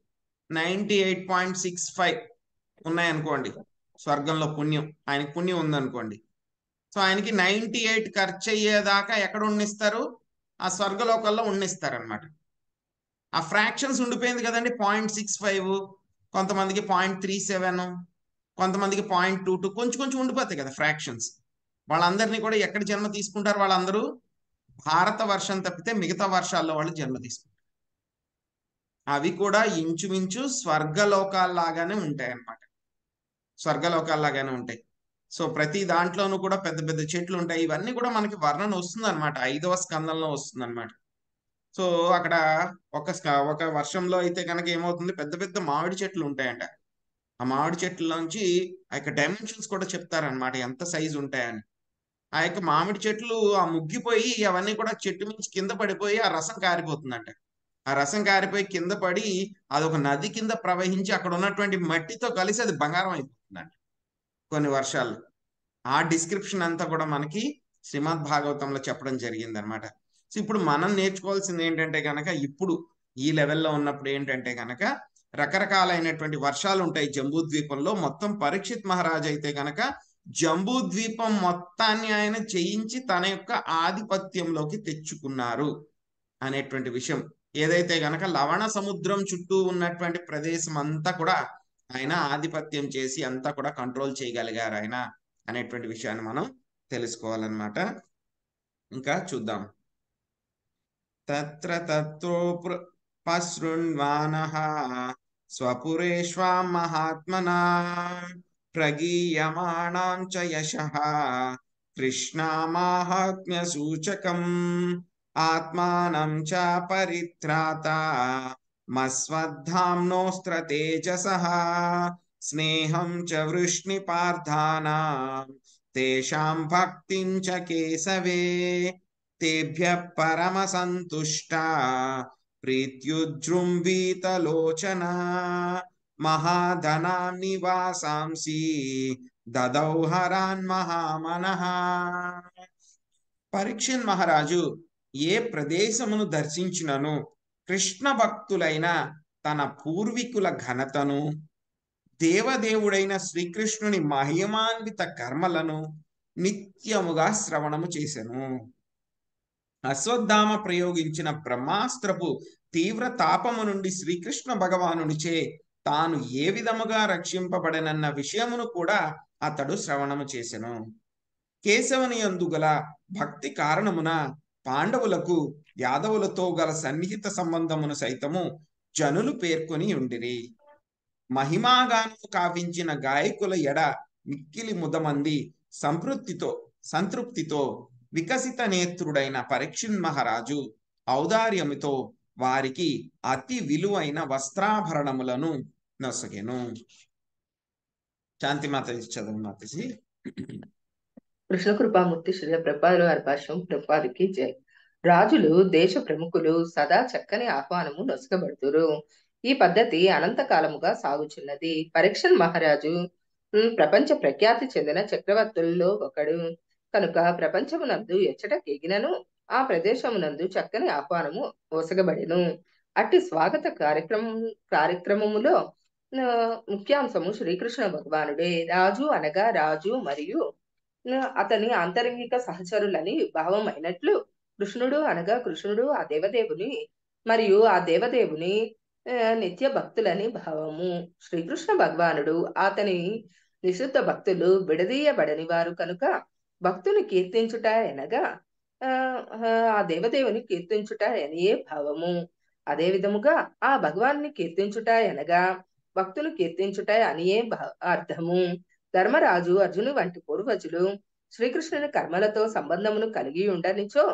98.65 ఉన్నాయనుకోండి స్వర్గంలో పుణ్యం, ఆయనకి పుణ్యం ఉందనుకోండి. సో ఆయనకి 98 ఖర్చు అయ్యేదాకా ఎక్కడ ఉండిస్తారు, ఆ స్వర్గలోకంలో ఉండిస్తారనమాట. ఆ ఫ్రాక్షన్స్ ఉండిపోయింది కదండి, 0.65, కొంతమందికి 0.37, కొంతమందికి 0.22, కొంచెం కొంచెం ఉండిపోతాయి కదా ఫ్రాక్షన్స్. వాళ్ళందరినీ కూడా ఎక్కడ జన్మ తీసుకుంటారు, వాళ్ళందరూ భారత వర్షం తప్పితే మిగతా వర్షాల్లో వాళ్ళు జన్మ తీసుకుంటారు. అవి కూడా ఇంచుమించు స్వర్గలోకాల్లాగానే ఉంటాయి అన్నమాట, స్వర్గలోకాల్లాగానే ఉంటాయి. సో ప్రతి దాంట్లోనూ కూడా పెద్ద పెద్ద చెట్లు ఉంటాయి. ఇవన్నీ కూడా మనకి వర్ణన వస్తుంది అనమాట, 5వ స్కందంలో వస్తుంది అనమాట. సో అక్కడ ఒక వర్షంలో అయితే కనుక ఏమవుతుంది, పెద్ద పెద్ద మామిడి చెట్లు ఉంటాయంట. ఆ మామిడి చెట్లలోంచి ఆ యొక్క డైమెన్షన్స్ కూడా చెప్తారనమాట, ఎంత సైజు ఉంటాయని. ఆ యొక్క మామిడి చెట్లు ఆ ముగ్గిపోయి అవన్నీ కూడా చెట్టు నుంచి కింద పడిపోయి ఆ రసం కారిపోతుందంట. ఆ రసం కారిపోయి కింద పడి అదొక నది కింద ప్రవహించి అక్కడ ఉన్నటువంటి మట్టితో కలిసి అది బంగారం అయిపోతుందంట కొన్ని వర్షాలు. ఆ డిస్క్రిప్షన్ అంతా కూడా మనకి శ్రీమద్ భాగవతంలో చెప్పడం జరిగింది అనమాట. సో ఇప్పుడు మనం నేర్చుకోవాల్సింది ఏంటంటే కనుక ఇప్పుడు ఈ లెవెల్లో ఉన్నప్పుడు ఏంటంటే కనుక రకరకాలైనటువంటి వర్షాలు ఉంటాయి జంబూ ద్వీపంలో. మొత్తం పరీక్షిత్ మహారాజ్ అయితే కనుక జంబూ ద్వీపం మొత్తాన్ని ఆయన జయించి తన యొక్క ఆధిపత్యంలోకి తెచ్చుకున్నారు అనేటువంటి విషయం. ఏదైతే గనక లవణ సముద్రం చుట్టూ ఉన్నటువంటి ప్రదేశం అంతా కూడా ఆయన ఆధిపత్యం చేసి అంతా కూడా కంట్రోల్ చేయగలిగారు ఆయన అనేటువంటి విషయాన్ని మనం తెలుసుకోవాలన్నమాట. ఇంకా చూద్దాం. తత్ర తత్రో పశృణ్వానః స్వపురేష్వాం మహాత్మనా ప్రగీయమాణాం చ యశః కృష్ణామాహాత్మ్య సూచకం ఆత్మానం చ పరిత్రాత మస్వద్ధామ్నోస్త్ర తేజసః స్నేహం చ వృష్ణిపార్థానాం తేషాం భక్తిం చ కేశవే తేభ్యః పరమ సంతుష్టా ప్రీత్యుజృంభితలోచన మహాధనాం నివాసాంసి దదౌ హరాన్ మహామనః. పరీక్షిత్ మహారాజు ఏ ప్రదేశమును దర్శించినను కృష్ణ భక్తులైన తన పూర్వీకుల ఘనతను, దేవదేవుడైన శ్రీకృష్ణుని మహిమాన్విత కర్మలను నిత్యముగా శ్రవణము చేసెను. అశ్వత్థామ ప్రయోగించిన బ్రహ్మాస్త్రపు తీవ్ర తాపము నుండి శ్రీకృష్ణ భగవానునిచే తాను ఏ విధముగా రక్షింపబడనన్న విషయమును కూడా అతడు శ్రవణము చేసెను. కేశవుని యందు గల భక్తి కారణమున పాండవులకు యాదవులతో గల సన్నిహిత సంబంధమును సైతము జనులు పేర్కొని ఉండిరి. మహిమాగానము కావించిన గాయకుల ఎడ మిక్కిలి ముదమంది సంతృప్తితో వికసిత నేత్రుడైన పరీక్షిన్ మహారాజు ఔదార్యముతో వారికి అతి విలువైన వస్త్రాభరణములను నొసగెను. శాంతి మాతాజీ చదువు మాతాజీ. కృష్ణకృపామూర్తి శ్రీ ప్రభుపాదుల వారి భాష్యం. ప్రభుపాదికి జై. రాజులు దేశ ప్రముఖులు సదా చక్కని ఆహ్వానము నొసగబడుతురు. ఈ పద్ధతి అనంతకాలముగా సాగుచున్నది. పరీక్షన్ మహారాజు ప్రపంచ ప్రఖ్యాతి చెందిన చక్రవర్తుల్లో ఒకడు కనుక ప్రపంచమునందు ఎచ్చట కేగినను ఆ ప్రదేశమునందు చక్కని ఆహ్వానము ఒసగబడెను. అట్టి స్వాగత కార్యక్రమములో ముఖ్యాంశము శ్రీకృష్ణ భగవానుడే. రాజు అనగా రాజు మరియు అతని ఆంతరంగిక సహచరులని భావం అయినట్లు, కృష్ణుడు అనగా కృష్ణుడు ఆ దేవదేవుని మరియు ఆ దేవదేవుని నిత్య భక్తులని భావము. శ్రీకృష్ణ భగవానుడు అతని నిశుద్ధ భక్తులు విడదీయబడని వారు కనుక భక్తుని కీర్తించుట అనగా ఆ దేవదేవుని కీర్తించుట అనియే భావము. అదే విధముగా ఆ భగవాన్ని కీర్తించుట అనగా భక్తులు కీర్తించుట అనియే అర్థము. ధర్మరాజు అర్జును వంటి పూర్వజులు శ్రీకృష్ణుని కర్మలతో సంబంధమును కలిగి ఉండనిచో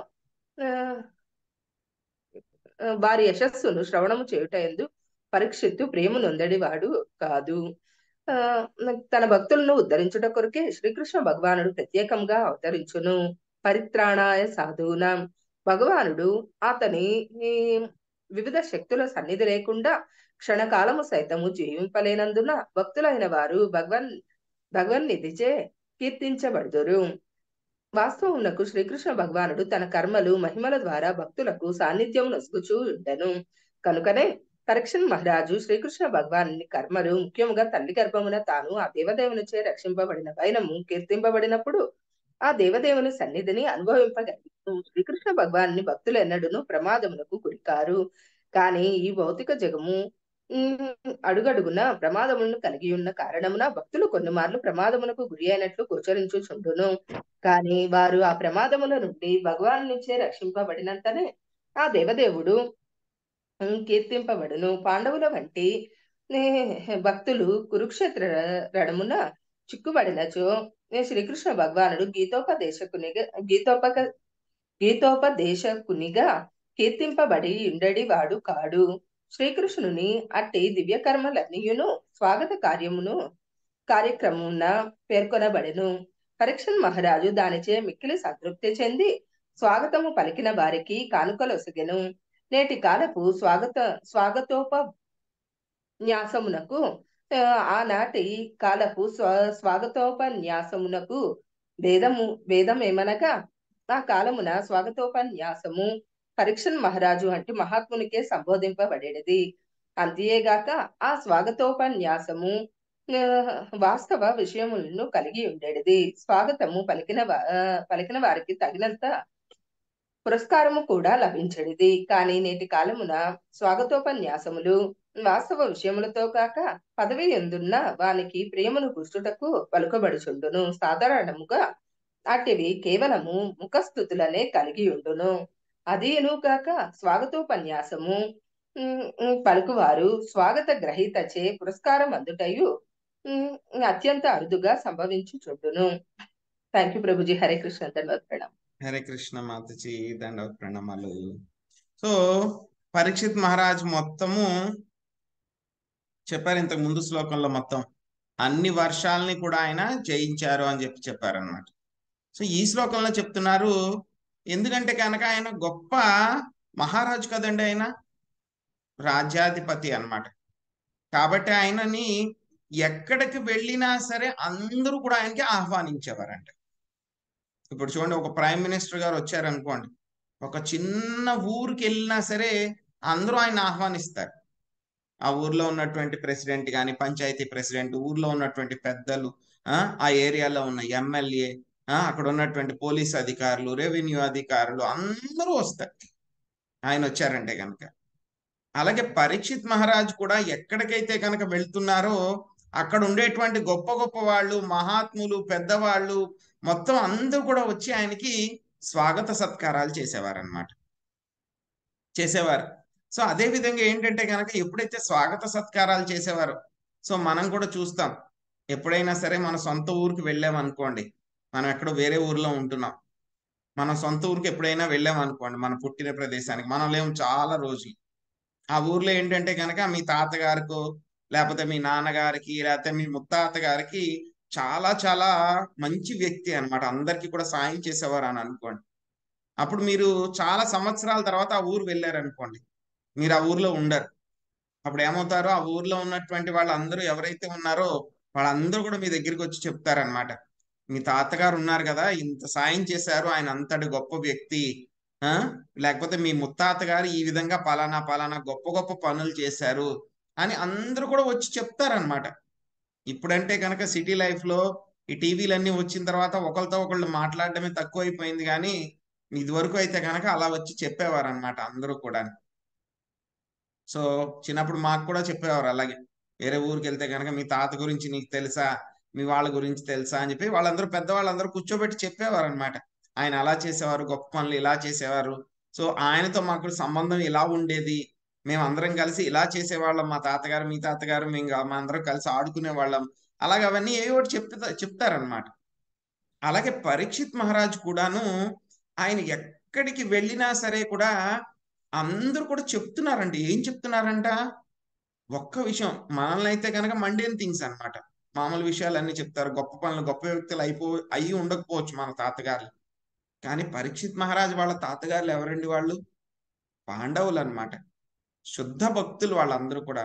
వారి యశస్సును శ్రవణము చేయుట యందు పరీక్షిత్తు ప్రేమ నొందడివాడు కాదు. తన భక్తులను ఉద్ధరించుట కొరకే శ్రీకృష్ణ భగవానుడు ప్రత్యేకంగా అవతరించును. పరిత్రాణాయ సాధూనాం. భగవానుడు అతని వివిధ శక్తుల సన్నిధి లేకుండా క్షణకాలము సైతము జీవింపలేనందున భక్తులైన వారు భగవన్నిధిచే కీర్తించబడుదురు. వాస్తవమునకు శ్రీకృష్ణ భగవానుడు తన కర్మలు మహిమల ద్వారా భక్తులకు సాన్నిధ్యం నొసుగుచూ ఉండెను. కనుకనే పరీక్షన్ మహారాజు శ్రీకృష్ణ భగవాను కర్మలు ముఖ్యముగా తల్లి గర్భమున తాను ఆ దేవదేవునిచే రక్షింపబడిన వైనము కీర్తింపబడినప్పుడు ఆ దేవదేవుని సన్నిధిని అనుభవింపగలిగారు. శ్రీకృష్ణ భగవాన్ని భక్తులు ఎన్నడూను ప్రమాదమునకు గురికారు. కానీ ఈ భౌతిక జగము అడుగడుగున ప్రమాదములను కలిగి ఉన్న కారణమున భక్తులు కొన్ని మార్లు ప్రమాదమునకు గురి అయినట్లు గోచరించుచుండును. కానీ వారు ఆ ప్రమాదముల నుండి భగవాన్ నుంచే రక్షింపబడినంతనే ఆ దేవదేవుడు కీర్తింపబడును. పాండవుల వంటి భక్తులు కురుక్షేత్ర రణమున చిక్కుబడినచో శ్రీకృష్ణ భగవానుడు గీతోపదేశకునిగా కీర్తింపబడి ఉండడి వాడు కాడు. శ్రీకృష్ణుని అట్టి దివ్య కర్మలన్నీయును స్వాగత కార్యక్రమున పేర్కొనబడెను. పరీక్షన్ మహారాజు దానిచే మిక్కిలి సంతృప్తి చెంది స్వాగతము పలికిన వారికి కానుకలొసగెను. నేటి కాలపు స్వాగతోపన్యాసమునకు ఆనాటి కాలపు స్వాగతోపన్యాసమునకు భేదమేమనగా ఆ కాలమున స్వాగతోపన్యాసము పరీక్షన్ మహారాజు అంటే మహాత్మునికే సంబోధింపబడేది. అంతేగాక ఆ స్వాగతోపన్యాసము వాస్తవ విషయములను కలిగి ఉండేది. స్వాగతము పలికిన వారికి తగినంత పురస్కారము కూడా లభించడిది. కానీ నేటి కాలమున స్వాగతోపన్యాసములు వాస్తవ విషయములతో కాక పదవి ఎందున్న వానికి ప్రేమను గుర్చుటకు పలుకబడుచుండును. సాధారణముగా అటివి కేవలము ముఖస్థుతులనే కలిగి ఉండును. అదేను కాక స్వాగతోపన్యాసము పలుకువారు స్వాగత గ్రహీతచే పురస్కారం అందుటయు అత్యంత అరుదుగా సంభవించుచుండును. Thank you Prabhuji. హరే కృష్ణ. దండవత్ ప్రణామం. హరే కృష్ణ మాతజీ, దండవత్ ప్రణామాలు. సో పరీక్షిత్ మహారాజ్ మొత్తము చెప్పారు ఇంతకు ముందు శ్లోకంలో, మొత్తం అన్ని వర్షాలని కూడా ఆయన జయించారు అని చెప్పారనమాట. సో ఈ శ్లోకంలో చెప్తున్నారు, ఎందుకంటే కనుక ఆయన గొప్ప మహారాజు కదండి, ఆయన రాజ్యాధిపతి అన్నమాట. కాబట్టి ఆయనని ఎక్కడికి వెళ్ళినా సరే అందరూ కూడా ఆయనకి ఆహ్వానించేవారంట. ఇప్పుడు చూడండి, ఒక ప్రైమ్ మినిస్టర్ గారు వచ్చారనుకోండి, ఒక చిన్న ఊరికి వెళ్ళినా సరే అందరూ ఆయన ఆహ్వానిస్తారు. ఆ ఊర్లో ఉన్నటువంటి ప్రెసిడెంట్ కానీ, పంచాయతీ ప్రెసిడెంట్, ఊర్లో ఉన్నటువంటి పెద్దలు, ఆ ఏరియాలో ఉన్న ఎమ్మెల్యే, అక్కడ ఉన్నటువంటి పోలీస్ అధికారులు, రెవెన్యూ అధికారులు అందరూ వస్తారు ఆయన వచ్చారంటే కనుక. అలాగే పరీక్షిత్ మహారాజ్ కూడా ఎక్కడికైతే కనుక వెళ్తున్నారో అక్కడ ఉండేటువంటి గొప్ప గొప్ప వాళ్ళు, మహాత్ములు, పెద్దవాళ్ళు మొత్తం అందరూ కూడా వచ్చి ఆయనకి స్వాగత సత్కారాలు చేసేవారు. సో అదే విధంగా ఏంటంటే కనుక ఎప్పుడైతే స్వాగత సత్కారాలు చేసేవారో, సో మనం కూడా చూస్తాం. ఎప్పుడైనా సరే మన సొంత ఊరికి వెళ్ళామనుకోండి, మనం ఎక్కడో వేరే ఊర్లో ఉంటున్నాం, మన సొంత ఊరికి ఎప్పుడైనా వెళ్ళామనుకోండి, మన పుట్టిన ప్రదేశానికి మనం లేము చాలా రోజులు. ఆ ఊర్లో ఏంటంటే కనుక మీ తాతగారికో, లేకపోతే మీ నాన్నగారికి, లేకపోతే మీ ముత్తాత గారికి చాలా చాలా మంచి వ్యక్తి అన్నమాట, అందరికీ కూడా సాయం చేసేవారు అని అనుకోండి. అప్పుడు మీరు చాలా సంవత్సరాల తర్వాత ఆ ఊరు వెళ్ళారనుకోండి, మీరు ఆ ఊర్లో ఉండరు. అప్పుడు ఏమవుతారో, ఆ ఊర్లో ఉన్నటువంటి వాళ్ళందరూ ఎవరైతే ఉన్నారో వాళ్ళందరూ కూడా మీ దగ్గరికి వచ్చి చెప్తారనమాట, మీ తాతగారు ఉన్నారు కదా, ఇంత సాయం చేశారు, ఆయన అంతటి గొప్ప వ్యక్తి. ఆ లేకపోతే మీ ముత్తాత గారు ఈ విధంగా పలానా పలానా గొప్ప గొప్ప పనులు చేశారు అని అందరూ కూడా వచ్చి చెప్తారనమాట. ఇప్పుడంటే కనుక సిటీ లైఫ్ లో ఈ టీవీలన్నీ వచ్చిన తర్వాత ఒకరితో ఒకళ్ళు మాట్లాడడమే తక్కువైపోయింది, కానీ ఇదివరకు అయితే కనుక అలా వచ్చి చెప్పేవారు అనమాట అందరూ కూడా. సో చిన్నప్పుడు మాకు కూడా చెప్పేవారు అలాగే, వేరే ఊరికి వెళ్తే కనుక మీ తాత గురించి నీకు తెలుసా, మీ వాళ్ళ గురించి తెలుసా అని చెప్పి వాళ్ళందరూ పెద్దవాళ్ళందరూ కూర్చోబెట్టి చెప్పేవారు అనమాట. ఆయన అలా చేసేవారు, గొప్ప పనులు ఇలా చేసేవారు, సో ఆయనతో మాకు సంబంధం ఇలా ఉండేది, మేము అందరం కలిసి ఇలా చేసేవాళ్ళం, మా తాతగారు మీ తాతగారు మేము మా అందరం కలిసి ఆడుకునే వాళ్ళం, అలాగే అవన్నీ ఏ ఒకటి చెప్తారనమాట. అలాగే పరీక్షిత్ మహారాజ్ కూడాను ఆయన ఎక్కడికి వెళ్ళినా సరే కూడా అందరూ కూడా చెప్తున్నారండి. ఏం చెప్తున్నారంట? ఒక్క విషయం, మనల్ని అయితే కనుక మండేన్ థింగ్స్ అన్నమాట, మామూలు విషయాలన్నీ చెప్తారు, గొప్ప పనులు, గొప్ప వ్యక్తులు అయి ఉండకపోవచ్చు మన తాతగారులు, కానీ పరీక్షిత్ మహారాజ్ వాళ్ళ తాతగారులు ఎవరండి? వాళ్ళు పాండవులు అన్నమాట, శుద్ధ భక్తులు వాళ్ళందరూ కూడా.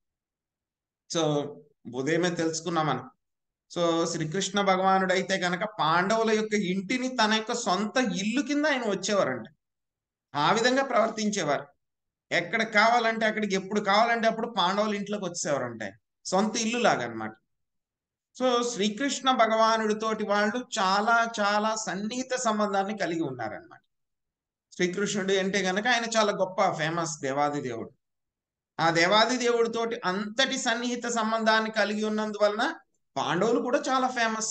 సో ఉదయమే తెలుసుకున్నాం మనం. సో శ్రీకృష్ణ భగవానుడు అయితే కనుక పాండవుల యొక్క ఇంటిని తన యొక్క సొంత ఇల్లు కింద ఆయన వచ్చేవారంట, ఆ విధంగా ప్రవర్తించేవారు. ఎక్కడ కావాలంటే అక్కడికి, ఎప్పుడు కావాలంటే అప్పుడు పాండవుల ఇంట్లోకి వచ్చేవారంటే, సొంత ఇల్లు లాగా అనమాట. సో శ్రీకృష్ణ భగవానుడితోటి వాళ్ళు చాలా చాలా సన్నిహిత సంబంధాన్ని కలిగి ఉన్నారనమాట. శ్రీకృష్ణుడు అంటే కనుక ఆయన చాలా గొప్ప ఫేమస్ దేవాది దేవుడు. ఆ దేవాది దేవుడితోటి అంతటి సన్నిహిత సంబంధాన్ని కలిగి ఉన్నందువలన పాండవులు కూడా చాలా ఫేమస్,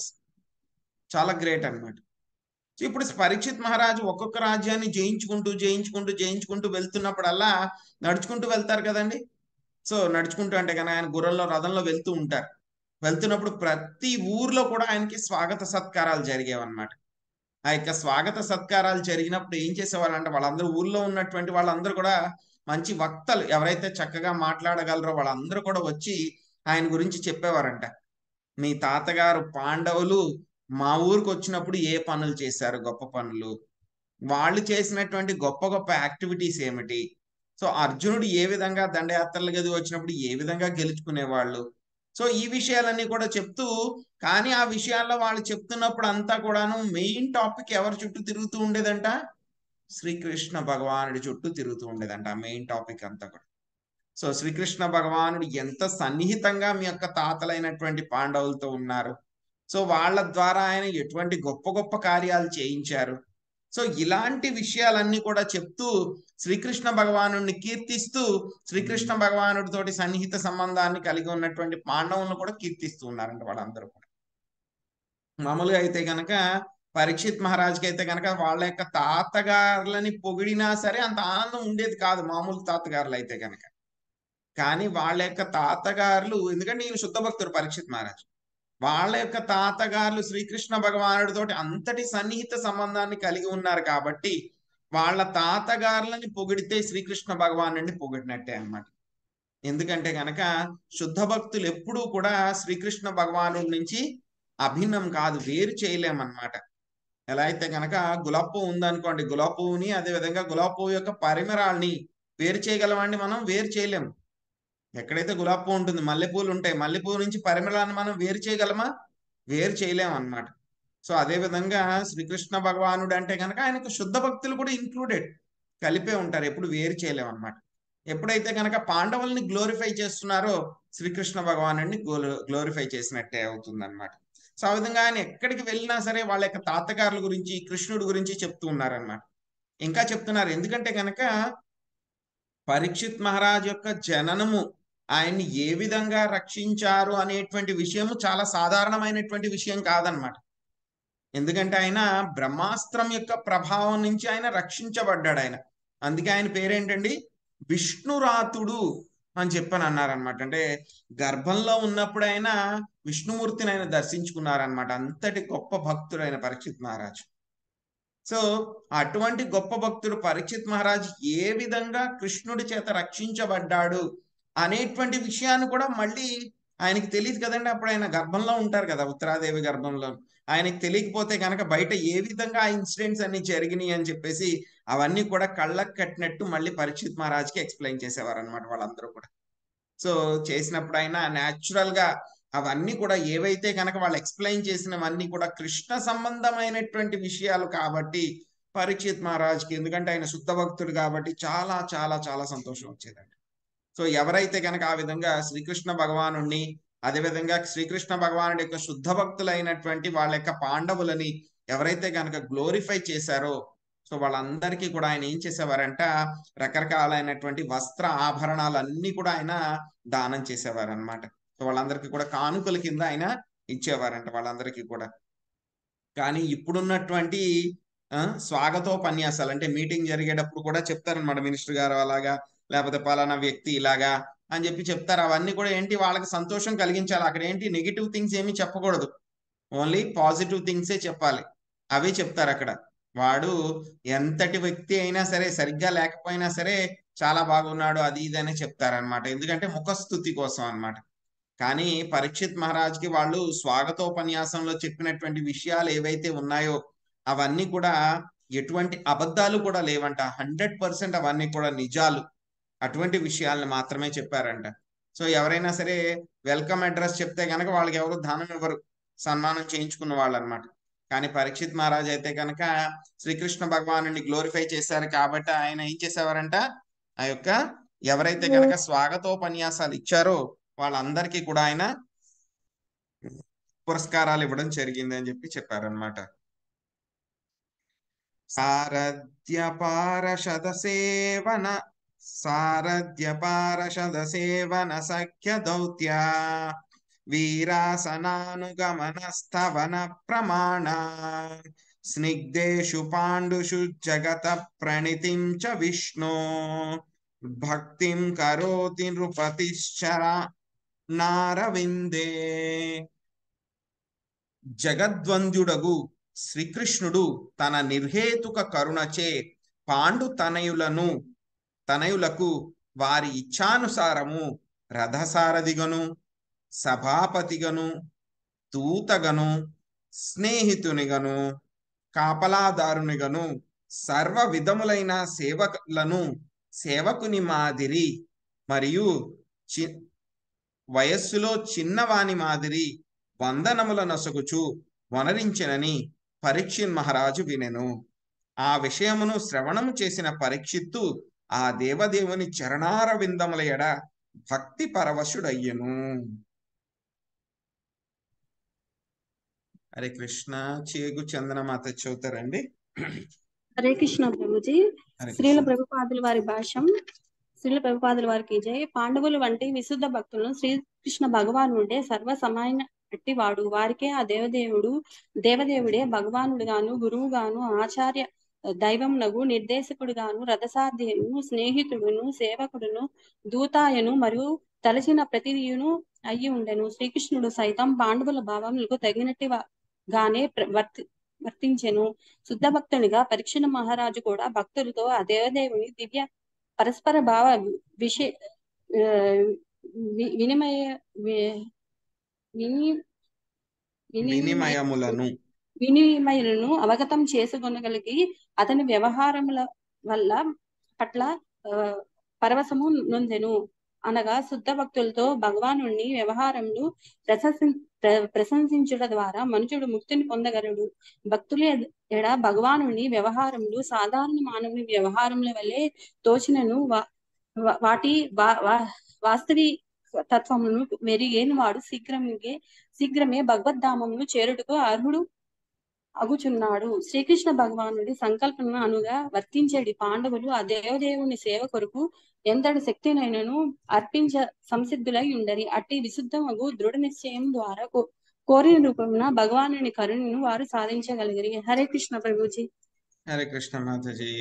చాలా గ్రేట్ అనమాట. ఇప్పుడు పరీక్షిత్ మహారాజు ఒక్కొక్క రాజ్యాన్ని జయించుకుంటూ వెళ్తున్నప్పుడల్లా నడుచుకుంటూ వెళ్తారు కదండి. సో నడుచుకుంటూ అంటే కనుక ఆయన గుర్రంలో, రథంలో వెళ్తూ ఉంటారు. వెళ్తున్నప్పుడు ప్రతి ఊర్లో కూడా ఆయనకి స్వాగత సత్కారాలు జరిగేవన్నమాట. ఆ యొక్క స్వాగత సత్కారాలు జరిగినప్పుడు ఏం చేసేవాళ్ళంటే, వాళ్ళందరూ ఊర్లో ఉన్నటువంటి వాళ్ళందరూ కూడా మంచి వక్తలు, ఎవరైతే చక్కగా మాట్లాడగలరో వాళ్ళందరూ కూడా వచ్చి ఆయన గురించి చెప్పేవారంట. మీ తాతగారు పాండవులు మా ఊరికి వచ్చినప్పుడు ఏ పనులు చేశారు, గొప్ప పనులు, వాళ్ళు చేసినటువంటి గొప్ప గొప్ప యాక్టివిటీస్ ఏమిటి, సో అర్జునుడు ఏ విధంగా దండయాత్రలు గది వచ్చినప్పుడు ఏ విధంగా గెలుచుకునేవాళ్ళు, సో ఈ విషయాలన్నీ కూడా చెప్తూ, కానీ ఆ విషయాల్లో వాళ్ళు చెప్తున్నప్పుడు అంతా కూడాను మెయిన్ టాపిక్ ఎవరి చుట్టూ తిరుగుతూ ఉండేదంట? శ్రీకృష్ణ భగవానుడి చుట్టూ తిరుగుతూ ఉండేదంట ఆ మెయిన్ టాపిక్ అంతా కూడా. సో శ్రీకృష్ణ భగవానుడు ఎంత సన్నిహితంగా మీ యొక్క తాతలైనటువంటి పాండవులతో ఉన్నారు, సో వాళ్ళ ద్వారా ఆయన ఎటువంటి గొప్ప గొప్ప కార్యాలు చేయించారు, సో ఇలాంటి విషయాలన్నీ కూడా చెప్తూ శ్రీకృష్ణ భగవానుడిని కీర్తిస్తూ, శ్రీకృష్ణ భగవానుడితోటి సన్నిహిత సంబంధాన్ని కలిగి ఉన్నటువంటి పాండవులను కూడా కీర్తిస్తూ ఉన్నారంట వాళ్ళందరూ కూడా. మామూలుగా అయితే కనుక పరీక్షిత్ మహారాజుకి అయితే కనుక వాళ్ళ యొక్క తాతగారులని పొగిడినా సరే అంత ఆనందం ఉండేది కాదు మామూలు తాతగారులు అయితే కనుక. కానీ వాళ్ళ యొక్క తాతగారులు, ఎందుకంటే ఈయన శుద్ధ భక్తుడు పరీక్షిత్ మహారాజు, వాళ్ళ యొక్క తాతగారులు శ్రీకృష్ణ భగవానుడితోటి అంతటి సన్నిహిత సంబంధాన్ని కలిగి ఉన్నారు కాబట్టి వాళ్ళ తాతగారులని పొగిడితే శ్రీకృష్ణ భగవానుడిని పొగిడినట్టే అన్నమాట. ఎందుకంటే కనుక శుద్ధ భక్తులు ఎప్పుడూ కూడా శ్రీకృష్ణ భగవానుడి నుంచి అభిన్నం కాదు, వేరు చేయలేమన్నమాట. ఎలా అయితే కనుక గులాబీ పువ్వు ఉందనుకోండి, గులాబీ పువ్వుని అదేవిధంగా గులాబీ పువ్వు యొక్క పరిమళాల్ని వేరు చేయగలమండి? మనం వేరు చేయలేము. ఎక్కడైతే గులాబీ పువ్వు ఉంటుంది, మల్లెపూలు ఉంటాయి, మల్లెపూలు నుంచి పరిమళాన్ని మనం వేరు చేయగలమా? వేరు చేయలేము అన్నమాట. సో అదే విధంగా శ్రీకృష్ణ భగవానుడు అంటే కనుక ఆయనకు శుద్ధ భక్తులు కూడా ఇంక్లూడెడ్, కలిపే ఉంటారు, ఎప్పుడు వేరు చేయలేము అన్నమాట. ఎప్పుడైతే కనుక పాండవుల్ని గ్లోరిఫై చేస్తున్నారో శ్రీకృష్ణ భగవానుడిని గ్లోరిఫై చేసినట్టే అవుతుంది అనమాట. సో ఆ విధంగా ఆయన ఎక్కడికి వెళ్ళినా సరే వాళ్ళ యొక్క తాతగారుల గురించి, కృష్ణుడి గురించి చెప్తూ ఉన్నారనమాట. ఇంకా చెప్తున్నారు, ఎందుకంటే కనుక పరీక్షిత్ మహారాజ్ యొక్క జననము ఆయన్ని ఏ విధంగా రక్షించారు అనేటువంటి విషయము చాలా సాధారణమైనటువంటి విషయం కాదనమాట. ఎందుకంటే ఆయన బ్రహ్మాస్త్రం యొక్క ప్రభావం నుంచి ఆయన రక్షించబడ్డాడు ఆయన. అందుకే ఆయన పేరేంటండి, విష్ణురాతుడు అని చెప్పని అన్నారనమాట. అంటే గర్భంలో ఉన్నప్పుడు ఆయన విష్ణుమూర్తిని ఆయన దర్శించుకున్నారనమాట. అంతటి గొప్ప భక్తుడు ఆయన పరీక్షిత్ మహారాజు. సో అటువంటి గొప్ప భక్తుడు పరీక్షిత్ మహారాజ్ ఏ విధంగా కృష్ణుడి చేత రక్షించబడ్డాడు అనేటువంటి విషయాన్ని కూడా మళ్ళీ ఆయనకి తెలియదు కదండి. అప్పుడు ఆయన గర్భంలో ఉంటారు కదా, ఉత్తరాదేవి గర్భంలో. ఆయనకి తెలియకపోతే కనుక బయట ఏ విధంగా ఆ ఇన్సిడెంట్స్ అన్ని జరిగినాయి అని చెప్పేసి అవన్నీ కూడా కళ్ళకు కట్టినట్టు మళ్ళీ పరీక్షిత్ మహారాజ్కి ఎక్స్ప్లెయిన్ చేసేవారు అనమాట వాళ్ళందరూ కూడా. సో చేసినప్పుడు ఆయన న్యాచురల్ గా అవన్నీ కూడా ఏవైతే కనుక వాళ్ళు ఎక్స్ప్లెయిన్ చేసినవన్నీ కూడా కృష్ణ సంబంధమైనటువంటి విషయాలు కాబట్టి పరీక్షిత్ మహారాజ్కి, ఎందుకంటే ఆయన శుద్ధ భక్తుడు కాబట్టి చాలా చాలా చాలా సంతోషం వచ్చేదండి. సో ఎవరైతే కనుక ఆ విధంగా శ్రీకృష్ణ భగవానుణ్ణి, అదేవిధంగా శ్రీకృష్ణ భగవానుడి యొక్క శుద్ధ భక్తులైనటువంటి వాళ్ళ యొక్క పాండవులని ఎవరైతే కనుక గ్లోరిఫై చేశారో, సో వాళ్ళందరికీ కూడా ఆయన ఏం చేసేవారంట, రకరకాలైనటువంటి వస్త్ర ఆభరణాలన్నీ కూడా ఆయన దానం చేసేవారు అనమాట. సో వాళ్ళందరికీ కూడా కానుకల కింద ఆయన ఇచ్చేవారంట వాళ్ళందరికీ కూడా. కానీ ఇప్పుడున్నటువంటి స్వాగతోపన్యాసాలు అంటే మీటింగ్ జరిగేటప్పుడు కూడా చెప్తారనమాట, మినిస్టర్ గారు అలాగా, లేకపోతే పలానా వ్యక్తి ఇలాగా అని చెప్పి చెప్తారు. అవన్నీ కూడా ఏంటి, వాళ్ళకి సంతోషం కలిగించాలి. అక్కడ ఏంటి నెగిటివ్ థింగ్స్ ఏమీ చెప్పకూడదు, ఓన్లీ పాజిటివ్ థింగ్సే చెప్పాలి. అవే చెప్తారు అక్కడ. వాడు ఎంతటి వ్యక్తి అయినా సరే, సరిగ్గా లేకపోయినా సరే చాలా బాగున్నాడు అది ఇది అని చెప్తారనమాట. ఎందుకంటే ముఖస్థుతి కోసం అనమాట. కానీ పరీక్షిత్ మహారాజ్కి వాళ్ళు స్వాగతోపన్యాసంలో చెప్పినటువంటి విషయాలు ఏవైతే ఉన్నాయో అవన్నీ కూడా ఎటువంటి అబద్ధాలు కూడా లేవంట. 100% అవన్నీ కూడా నిజాలు. అటువంటి విషయాలను మాత్రమే చెప్పారంట. సో ఎవరైనా సరే వెల్కమ్ అడ్రస్ చెప్తే కనుక వాళ్ళకి ఎవరు దానం ఇవ్వరు, సన్మానం చేయించుకున్న వాళ్ళు అనమాట. కానీ పరీక్షిత్ మహారాజ్ అయితే కనుక శ్రీకృష్ణ భగవాను గ్లోరిఫై చేశారు కాబట్టి ఆయన ఏం చేసేవారంట, ఆ యొక్క ఎవరైతే కనుక స్వాగతోపన్యాసాలు ఇచ్చారో వాళ్ళందరికీ కూడా ఆయన పురస్కారాలు ఇవ్వడం జరిగింది అని చెప్పి చెప్పారనమాట. సారథ్య పారషద సేవన సఖ్య దౌత్య వీరాసనానుగమన స్థవన ప్రమాణ స్నిగ్ధేషు పాండుషు జగత ప్రణితిం చ విష్ణు భక్తిం కరోతి నృపతిశ్చర నారవిందే. జగద్వంద్యుడగు శ్రీకృష్ణుడు తన నిర్హేతుక కరుణచే పాండు తనయులకు వారి ఇచ్ఛానుసారము రథసారథిగను, సభాపతిగను, దూతగను, స్నేహితునిగను, కాపలాదారునిగను, సర్వ విధములైన సేవకుని మాదిరి మరియు వయస్సులో చిన్నవాని మాదిరి వందనముల నొసగుచు వనరించెనని పరీక్షిత్ మహారాజు వినెను. ఆ విషయమును శ్రవణము చేసిన పరీక్షిత్తు ఆ దేవదేవుని చరణార విందముల ఎడ భక్తి పరవశుడయ్యను. హరే కృష్ణ. చేగు చందనమాత చదువుతారండి. హరే కృష్ణ ప్రభుజీ. శ్రీల ప్రభుపాదుల వారి భాష్యం. శ్రీల ప్రభుపాదుల వారికి జై. పాండవులు వంటి విశుద్ధ భక్తులను శ్రీకృష్ణ భగవానుడే సర్వ సమాన వాడు. వారికే ఆ దేవదేవుడే భగవానుడు గాను, గురువు గాను, ఆచార్య దైవమునగు నిర్దేశకుడు గాను, రథసాధ్యును, స్నేహితుడును, సేవకుడును, దూతాయను మరియు తలచిన ప్రతిదియును అయ్యి ఉండెను. శ్రీకృష్ణుడు సైతం పాండవుల భావములకు తగినట్టుగానే వర్తించెను. శుద్ధ భక్తునిగా పరీక్షిత మహారాజు కూడా భక్తులతో ఆ దేవదేవుని దివ్య పరస్పర భావ వినిమయములను అవగతం చేసుకొనగలిగి అతని వ్యవహారముల పట్ల పరవశము నొందెను. అనగా శుద్ధ భక్తులతో భగవాను వ్యవహారములు ప్రశంసించుట ద్వారా మనుషుడు ముక్తిని పొందగలడు. భక్తుల ఎడ భగవాను వ్యవహారములు సాధారణ మానవుని వ్యవహారముల వలె తోచినను వాటి వాస్తవి తత్వమును మెరిగేని వాడు శీఘ్రమే భగవద్ధామమును చేరుటకు అర్హుడు అగుచున్నాడు. శ్రీకృష్ణ భగవానుడి సంకల్పన అనుగా వర్తించేడి పాండవులు ఆ దేవదేవుని సేవ కొరకు ఎంతటి శక్తినైనను అర్పించ సంసిద్ధులై ఉండరి. అట్టి విశుద్ధమగు దృఢ నిశ్చయం ద్వారా కోరిన రూపమున భగవానుని కరుణను వారు సాధించగలిగిరి. హరే కృష్ణ ప్రభుజీ. హరే కృష్ణ మాతాజీ.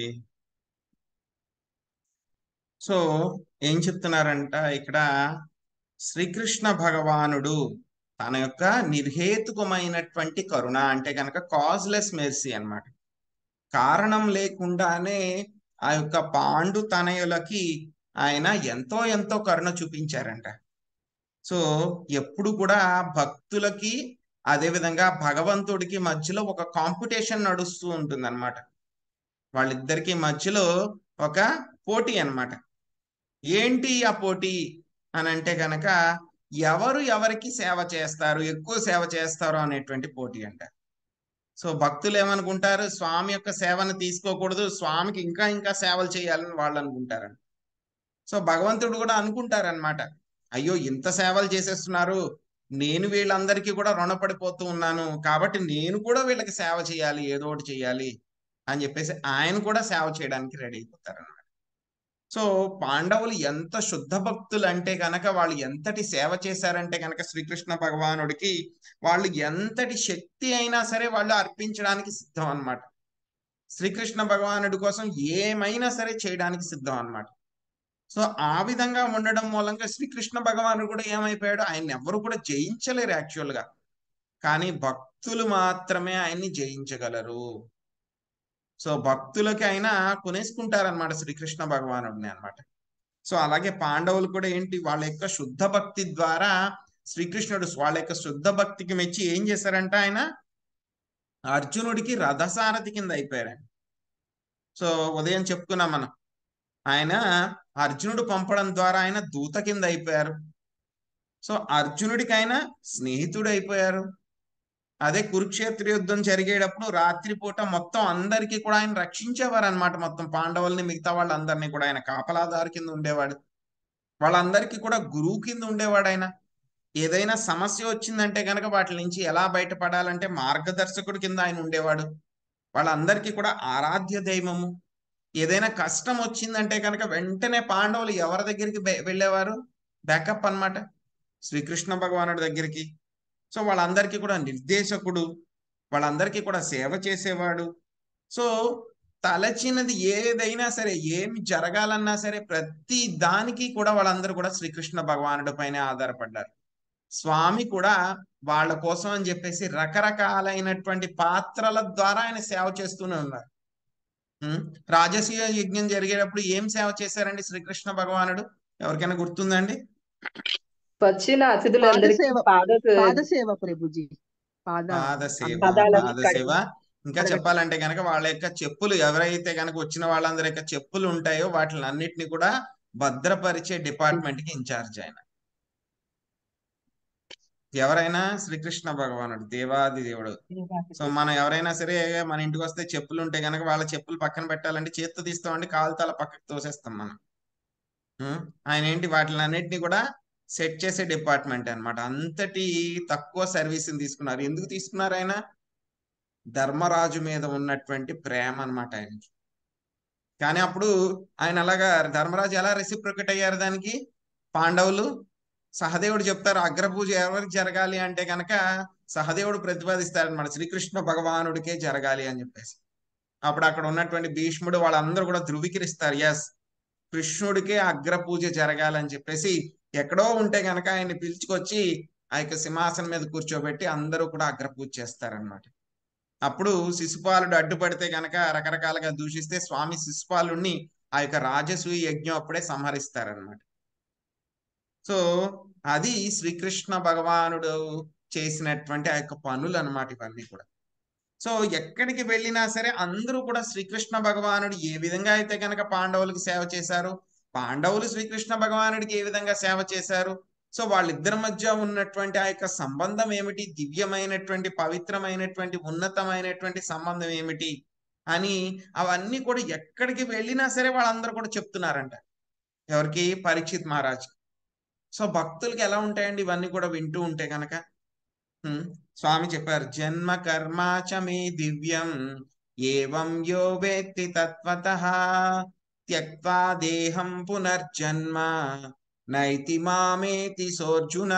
సో ఏం చెప్తున్నారంట ఇక్కడ, శ్రీకృష్ణ భగవానుడు తన యొక్క నిర్హేతుకమైనటువంటి కరుణ అంటే కనుక కాజ్లెస్ మెర్సీ అన్నమాట. కారణం లేకుండానే ఆ యొక్క పాండు తనయులకి ఆయన ఎంతో ఎంతో కరుణ చూపించారంట. సో ఎప్పుడు కూడా భక్తులకి అదేవిధంగా భగవంతుడికి మధ్యలో ఒక కాంపిటీషన్ నడుస్తూ ఉంటుంది అనమాట. వాళ్ళిద్దరికి మధ్యలో ఒక పోటీ అన్నమాట. ఏంటి ఆ పోటీ అని అంటే కనుక ఎవరు ఎవరికి సేవ చేస్తారు, ఎక్కువ సేవ చేస్తారు అనేటువంటి పోటీ అంట. సో భక్తులు ఏమనుకుంటారు, స్వామి యొక్క సేవను తీసుకోకూడదు, స్వామికి ఇంకా ఇంకా సేవలు చేయాలని వాళ్ళు అనుకుంటారంట. సో భగవంతుడు కూడా అనుకుంటారనమాట, అయ్యో ఇంత సేవలు చేసేస్తున్నారు, నేను వీళ్ళందరికీ కూడా రుణపడిపోతూ ఉన్నాను, కాబట్టి నేను కూడా వీళ్ళకి సేవ చేయాలి, ఏదో ఒకటి చేయాలి అని చెప్పేసి ఆయన కూడా సేవ చేయడానికి రెడీ అయిపోతారు. సో పాండవులు ఎంత శుద్ధ భక్తులు అంటే కనుక వాళ్ళు ఎంతటి సేవ చేశారంటే కనుక శ్రీకృష్ణ భగవానుడికి వాళ్ళు ఎంతటి శక్తి అయినా సరే వాళ్ళు అర్పించడానికి సిద్ధం అన్నమాట. శ్రీకృష్ణ భగవానుడి కోసం ఏమైనా సరే చేయడానికి సిద్ధం అన్నమాట. సో ఆ విధంగా ఉండడం మూలంగా శ్రీకృష్ణ భగవానుడు కూడా ఏమైపోయాడు, ఆయన ఎవరు కూడా జయించలేరు యాక్చువల్గా, కానీ భక్తులు మాత్రమే ఆయన్ని జయించగలరు. సో భక్తులకి ఆయన కొనేసుకుంటారనమాట శ్రీకృష్ణ భగవానుడిని అనమాట. సో అలాగే పాండవులు కూడా ఏంటి, వాళ్ళ యొక్క శుద్ధ భక్తి ద్వారా శ్రీకృష్ణుడు వాళ్ళ యొక్క శుద్ధ భక్తికి మెచ్చి ఏం చేశారంటే ఆయన అర్జునుడికి రథసారథి కింద అయిపోయారు. సో ఉదయం చెప్పుకున్నాం మనం, ఆయన అర్జునుడు పంపడం ద్వారా ఆయన దూత కింద అయిపోయారు. సో అర్జునుడికి ఆయన స్నేహితుడు అయిపోయారు. అదే కురుక్షేత్ర యుద్ధం జరిగేటప్పుడు రాత్రిపూట మొత్తం అందరికీ కూడా ఆయన రక్షించేవారు అనమాట. మొత్తం పాండవుల్ని మిగతా వాళ్ళందరినీ కూడా ఆయన కాపలాదారు కింద ఉండేవాడు. వాళ్ళందరికీ కూడా గురువు కింద ఉండేవాడు ఆయన. ఏదైనా సమస్య వచ్చిందంటే కనుక వాటి నుంచి ఎలా బయటపడాలంటే మార్గదర్శకుడి కింద ఆయన ఉండేవాడు. వాళ్ళందరికీ కూడా ఆరాధ్య దైవము. ఏదైనా కష్టం వచ్చిందంటే కనుక వెంటనే పాండవులు ఎవరి దగ్గరికి వెళ్ళేవారు, బ్యాకప్ అన్నమాట, శ్రీకృష్ణ భగవానుడి దగ్గరికి. సో వాళ్ళందరికీ కూడా నిర్దేశకుడు, వాళ్ళందరికీ కూడా సేవ చేసేవాడు. సో తలచినది ఏదైనా సరే, ఏమి జరగాలన్నా సరే ప్రతి దానికి కూడా వాళ్ళందరూ కూడా శ్రీకృష్ణ భగవానుడి పైన ఆధారపడ్డారు. స్వామి కూడా వాళ్ళ కోసం అని చెప్పేసి రకరకాలైనటువంటి పాత్రల ద్వారా ఆయన సేవ చేస్తూనే ఉన్నారు. రాజసూయ యజ్ఞం జరిగేటప్పుడు ఏం సేవ చేశారండి శ్రీకృష్ణ భగవానుడు, ఎవరికైనా గుర్తుందండి? వచ్చిన అతిథులందరికీ పాదసేవ ప్రభుజీ, పాదసేవ. ఇంకా చెప్పాలంటే కనుక వాళ్ళ యొక్క చెప్పులు, ఎవరైతే కనుక వచ్చిన వాళ్ళందరి యొక్క చెప్పులు ఉంటాయో వాటిని అన్నిటిని కూడా భద్రపరిచే డిపార్ట్మెంట్ కి ఇన్ఛార్జ్ ఆయన. ఎవరైనా శ్రీకృష్ణ భగవానుడు దేవాది దేవుడు. సో మనం ఎవరైనా సరే మన ఇంటికి వస్తే చెప్పులు ఉంటే కనుక వాళ్ళ చెప్పులు పక్కన పెట్టాలంటే చేత్తో తీస్తామండి, కాలు తల పక్కకు తోసేస్తాం మనం. ఆయన ఏంటి వాటిని అన్నిటిని కూడా సెట్ చేసే డిపార్ట్మెంట్ అన్నమాట. అంతటి తక్కువ సర్వీస్ని తీసుకున్నారు. ఎందుకు తీసుకున్నారు? ఆయన ధర్మరాజు మీద ఉన్నటువంటి ప్రేమ అన్నమాట ఆయనకి. కానీ అప్పుడు ఆయన అలాగా ధర్మరాజు ఎలా రెసిప్రొకేట్ అయ్యారు దానికి, పాండవులు సహదేవుడు చెప్తారు అగ్రపూజ ఎవరికి జరగాలి అంటే కనుక సహదేవుడు ప్రతిపాదిస్తారనమాట, శ్రీకృష్ణ భగవానుడికే జరగాలి అని చెప్పేసి. అప్పుడు అక్కడ ఉన్నటువంటి భీష్ముడు వాళ్ళందరూ కూడా ధృవీకరిస్తారు, ఎస్ కృష్ణుడికే అగ్రపూజ జరగాలని చెప్పేసి. ఎక్కడో ఉంటే కనుక ఆయన్ని పిలుచుకొచ్చి ఆ యొక్క సింహాసనం మీద కూర్చోబెట్టి అందరూ కూడా అగ్రపూజ చేస్తారనమాట. అప్పుడు శిశుపాలుడు అడ్డుపడితే కనుక రకరకాలుగా దూషిస్తే స్వామి శిశుపాలుడిని ఆ యొక్క రాజసూయ యజ్ఞం అప్పుడే సంహరిస్తారనమాట. సో అది శ్రీకృష్ణ భగవానుడు చేసినటువంటి ఆ యొక్క పనులు అనమాట ఇవన్నీ కూడా. సో ఎక్కడికి వెళ్ళినా సరే అందరూ కూడా శ్రీకృష్ణ భగవానుడు ఏ విధంగా అయితే కనుక పాండవులకు సేవ చేశారు, పాండవులు శ్రీకృష్ణ భగవానుడికి ఏ విధంగా సేవ చేశారు, సో వాళ్ళిద్దరి మధ్య ఉన్నటువంటి ఆ యొక్క సంబంధం ఏమిటి, దివ్యమైనటువంటి పవిత్రమైనటువంటి ఉన్నతమైనటువంటి సంబంధం ఏమిటి అని అవన్నీ కూడా ఎక్కడికి వెళ్ళినా సరే వాళ్ళందరూ కూడా చెప్తున్నారంట. ఎవరికి? పరీక్షిత్ మహారాజ్. సో భక్తులకి ఎలా ఉంటాయండి ఇవన్నీ కూడా వింటూ ఉంటే కనుక. స్వామి చెప్పారు, జన్మ కర్మాచ మే దివ్యం ఏవం యో వేత్తి తత్వతః త్యక్త్వా దేహం పునర్జన్మ నైతి మామేతి సోర్జున.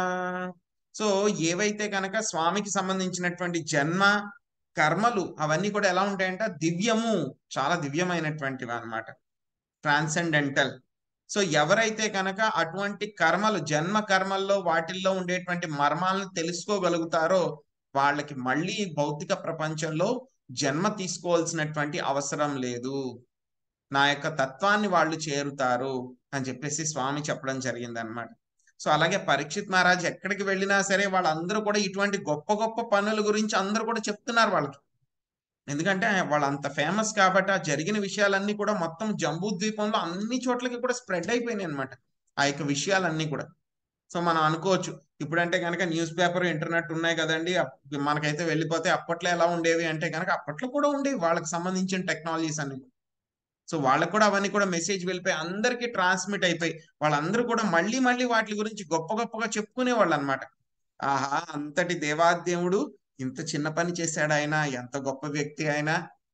సో ఏవైతే కనుక స్వామికి సంబంధించినటువంటి జన్మ కర్మలు అవన్నీ కూడా ఎలా ఉంటాయంట, దివ్యము, చాలా దివ్యమైనటువంటివి అన్నమాట, ట్రాన్సెండెంటల్. సో ఎవరైతే కనుక అటువంటి కర్మలు, జన్మ కర్మల్లో వాటిల్లో ఉండేటువంటి మర్మాలను తెలుసుకోగలుగుతారో వాళ్ళకి మళ్ళీ భౌతిక ప్రపంచంలో జన్మ తీసుకోవాల్సినటువంటి అవసరం లేదు, నా యొక్క తత్వాన్ని వాళ్ళు చేరుతారు అని చెప్పేసి స్వామి చెప్పడం జరిగింది అనమాట. సో అలాగే పరీక్షిత్ మహారాజ్ ఎక్కడికి వెళ్ళినా సరే వాళ్ళందరూ కూడా ఇటువంటి గొప్ప గొప్ప పనుల గురించి అందరూ కూడా చెప్తున్నారు వాళ్ళకి. ఎందుకంటే వాళ్ళు అంత ఫేమస్ కాబట్టి ఆ జరిగిన విషయాలన్నీ కూడా మొత్తం జంబూ ద్వీపంలో అన్ని చోట్లకి కూడా స్ప్రెడ్ అయిపోయినాయి అనమాట ఆ యొక్క విషయాలన్నీ కూడా. సో మనం అనుకోవచ్చు ఇప్పుడంటే కనుక న్యూస్ పేపర్, ఇంటర్నెట్ ఉన్నాయి కదండి, మనకైతే వెళ్ళిపోతే అప్పట్లో ఎలా ఉండేవి అంటే కనుక అప్పట్లో కూడా ఉండేవి వాళ్ళకి సంబంధించిన టెక్నాలజీస్ అన్ని. సో వాళ్ళకు కూడా అవన్నీ కూడా మెసేజ్ వెళ్ళిపోయి అందరికీ ట్రాన్స్మిట్ అయిపోయి వాళ్ళందరూ కూడా మళ్ళీ మళ్ళీ వాటి గురించి గొప్ప గొప్పగా చెప్పుకునేవాళ్ళు అనమాట. ఆహా, అంతటి దేవాదేవుడు ఇంత చిన్న పని చేశాడు, ఆయన ఎంత గొప్ప వ్యక్తి ఆయన.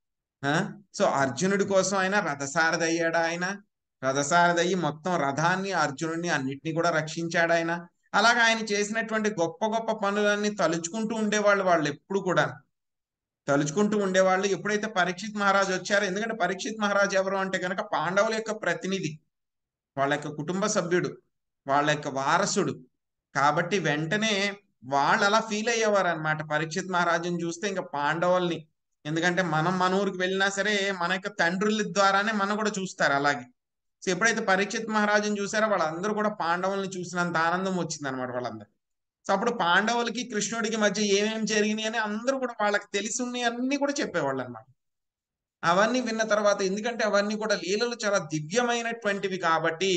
సో అర్జునుడి కోసం ఆయన రథసారథి అయ్యాడు, ఆయన రథసారథి అయ్యి మొత్తం రథాన్ని, అర్జునుడిని అన్నిటినీ కూడా రక్షించాడు ఆయన. అలాగా ఆయన చేసినటువంటి గొప్ప గొప్ప పనులన్నీ తలుచుకుంటూ ఉండేవాళ్ళు, వాళ్ళు ఎప్పుడు కూడా తలుచుకుంటూ ఉండేవాళ్ళు. ఎప్పుడైతే పరీక్షిత్ మహారాజు వచ్చారో, ఎందుకంటే పరీక్షిత్ మహారాజు ఎవరు అంటే కనుక పాండవుల యొక్క ప్రతినిధి, వాళ్ళ యొక్క కుటుంబ సభ్యుడు, వాళ్ళ యొక్క వారసుడు కాబట్టి వెంటనే వాళ్ళు అలా ఫీల్ అయ్యేవారు అనమాట పరీక్షిత్ మహారాజుని చూస్తే, ఇంకా పాండవుల్ని. ఎందుకంటే మనం మన ఊరికి వెళ్ళినా సరే మన యొక్క తండ్రుల ద్వారానే మనం కూడా చూస్తారు అలాగే. సో ఎప్పుడైతే పరీక్షిత్ మహారాజుని చూసారో వాళ్ళందరూ కూడా పాండవుల్ని చూసినంత ఆనందం వచ్చింది అనమాట వాళ్ళందరూ. సో అప్పుడు పాండవులకి కృష్ణుడికి మధ్య ఏమేం జరిగినాయి అని అందరూ కూడా వాళ్ళకి తెలిసి ఉన్నాయి అన్ని కూడా చెప్పేవాళ్ళు అనమాట. అవన్నీ విన్న తర్వాత, ఎందుకంటే అవన్నీ కూడా లీలలు చాలా దివ్యమైనటువంటివి కాబట్టి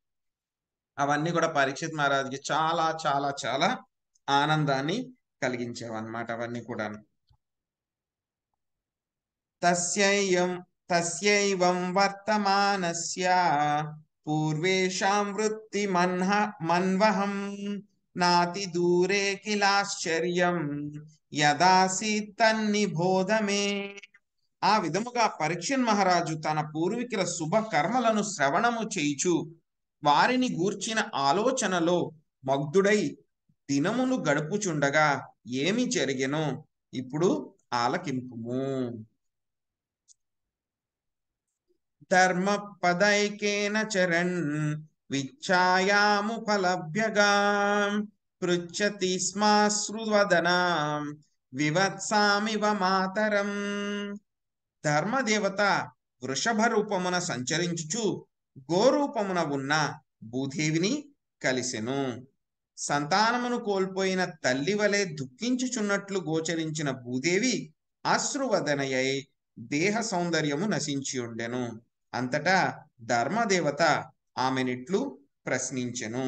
అవన్నీ కూడా పరీక్షిత్ మహారాజుకి చాలా చాలా చాలా ఆనందాన్ని కలిగించేవన్నమాట అవన్నీ కూడా. తస్యైవం వర్తమానస్య పూర్వేషాం వృత్తి మన్వహం నాతి దూరే కిలాశ్చర్యం యదాసీత్ తన్నిబోధమే. ఆ విధముగా పరీక్షిత్ మహారాజు తన పూర్వీకుల శుభ కర్మలను శ్రవణము చేయుచు వారిని గూర్చిన ఆలోచనలో మగ్ధుడై దినములు గడుపుచుండగా ఏమి జరిగెనో ఇప్పుడు ఆలకింపుము. ధర్మ పదైకేన చరణ్ విచ్ఛాయాముపలభ్యగా పృచ్ఛతి స్మాశ్రువదనాం వివత్సామివ మాతరం. ధర్మదేవత వృషభ రూపమున సంచరించుచు గోరూపమున ఉన్న భూదేవిని కలిసెను. సంతానమును కోల్పోయిన తల్లి వలె దుఃఖించుచున్నట్లు గోచరించిన భూదేవి అశ్రువదనయై దేహ సౌందర్యము నశించి ఉండెను. అంతటా ధర్మదేవత ఆమెనిట్లు ప్రశ్నించెను.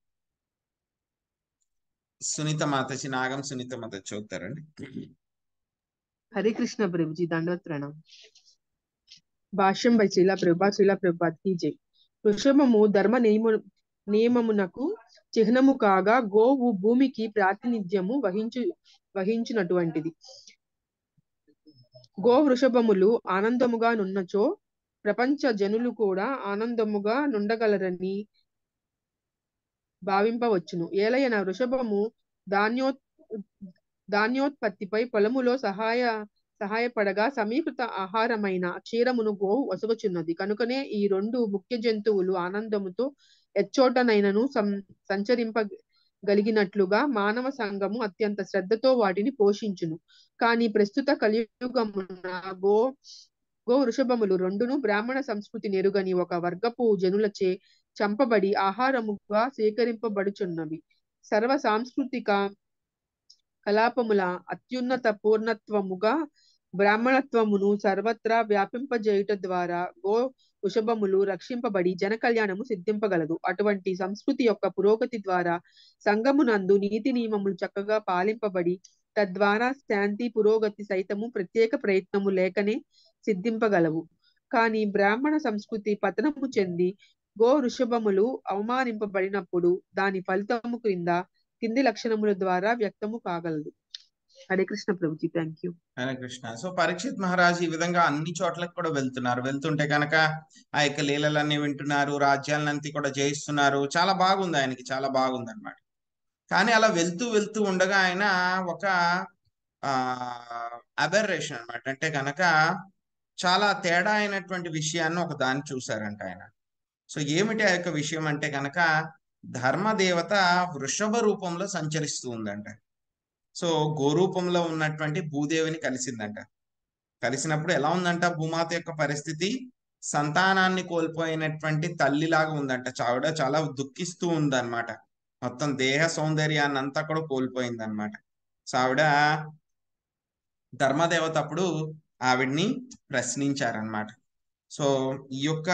సునీత మాతజీ, నాగం సునీత మాత చదువుతారండి. హరే కృష్ణ ప్రభుజీ, దండవత్ ప్రణాం. భాష్యం బై శ్రీలా ప్రభుపాద్ కీ జై. వృషభము ధర్మ నియమమునకు చిహ్నము కాగా గోవు భూమికి ప్రాతినిధ్యము వహించినటువంటిది. గో వృషభములు ఆనందముగా నున్నచో ప్రపంచ జనులు కూడా ఆనందముగా నుండగలరని భావింపవచ్చును. ఏలయన వృషభము ధాన్యోత్పత్తిపై పొలములో సహాయపడగా సమీకృత ఆహారమైన క్షీరమును గోవు వసగుచున్నది. కనుకనే ఈ రెండు ముఖ్య జంతువులు ఆనందముతో ఎచ్చోటనైనను సంచరింపగలిగినట్లుగా మానవ సంఘము అత్యంత శ్రద్ధతో వాటిని పోషించును. కానీ ప్రస్తుత కలియుగమున గో వృషభములు రెండును బ్రాహ్మణ సంస్కృతి నెరుగని ఒక వర్గపు జనులచే చంపబడి ఆహారముగా స్వీకరింపబడుచున్నవి. సర్వ సాంస్కృతిక కలాపముల అత్యున్నత పూర్ణత్వముగా బ్రాహ్మణత్వమును సర్వత్రా వ్యాపింపజేయుట ద్వారా గో వృషభములు రక్షింపబడి జన కళ్యాణము సిద్ధింపగలదు. అటువంటి సంస్కృతి యొక్క పురోగతి ద్వారా సంఘమునందు నీతి నియమములు చక్కగా పాలింపబడి తద్వారా శాంతి పురోగతి సైతము ప్రత్యేక ప్రయత్నము లేకనే సిద్ధింపగలవు. కానీ బ్రాహ్మణ సంస్కృతి పతనము చెంది గో వృషభములు అవమానింపబడినప్పుడు దాని ఫలితము కింది లక్షణముల ద్వారా వ్యక్తము కాగలదు. Hare Krishna Prabhuji, thank you. Hare Krishna. So Parikshit Maharaj ఈ విధంగా అన్ని చోట్లకి కూడా వెళ్తున్నారు. వెళ్తుంటే కనుక ఆ యొక్క లీలలన్నీ వింటున్నారు, రాజ్యాలన్నీ కూడా జయిస్తున్నారు. చాలా బాగుంది, ఆయనకి చాలా బాగుంది అనమాట. కానీ అలా వెళ్తూ వెళ్తూ ఉండగా ఆయన ఒక అబెర్రేషన్ అనమాట, అంటే కనుక చాలా తేడా అయినటువంటి విషయాన్ని ఒక దాన్ని చూశారంట ఆయన. సో ఏమిటి ఆ యొక్క విషయం అంటే కనుక ధర్మదేవత వృషభ రూపంలో సంచరిస్తూ ఉందంట. సో గోరూపంలో ఉన్నటువంటి భూదేవిని కలిసిందంట. కలిసినప్పుడు ఎలా ఉందంట, భూమాత యొక్క పరిస్థితి సంతానాన్ని కోల్పోయినటువంటి తల్లిలాగా ఉందంట. ఆవిడ చాలా దుఃఖిస్తూ ఉందన్నమాట. మొత్తం దేహ సౌందర్యాన్ని అంతా కూడా కోల్పోయిందన్నమాట. సో ఆవిడ ధర్మదేవత అప్పుడు ఆవిడ్ని ప్రశ్నించారనమాట. సో ఈ యొక్క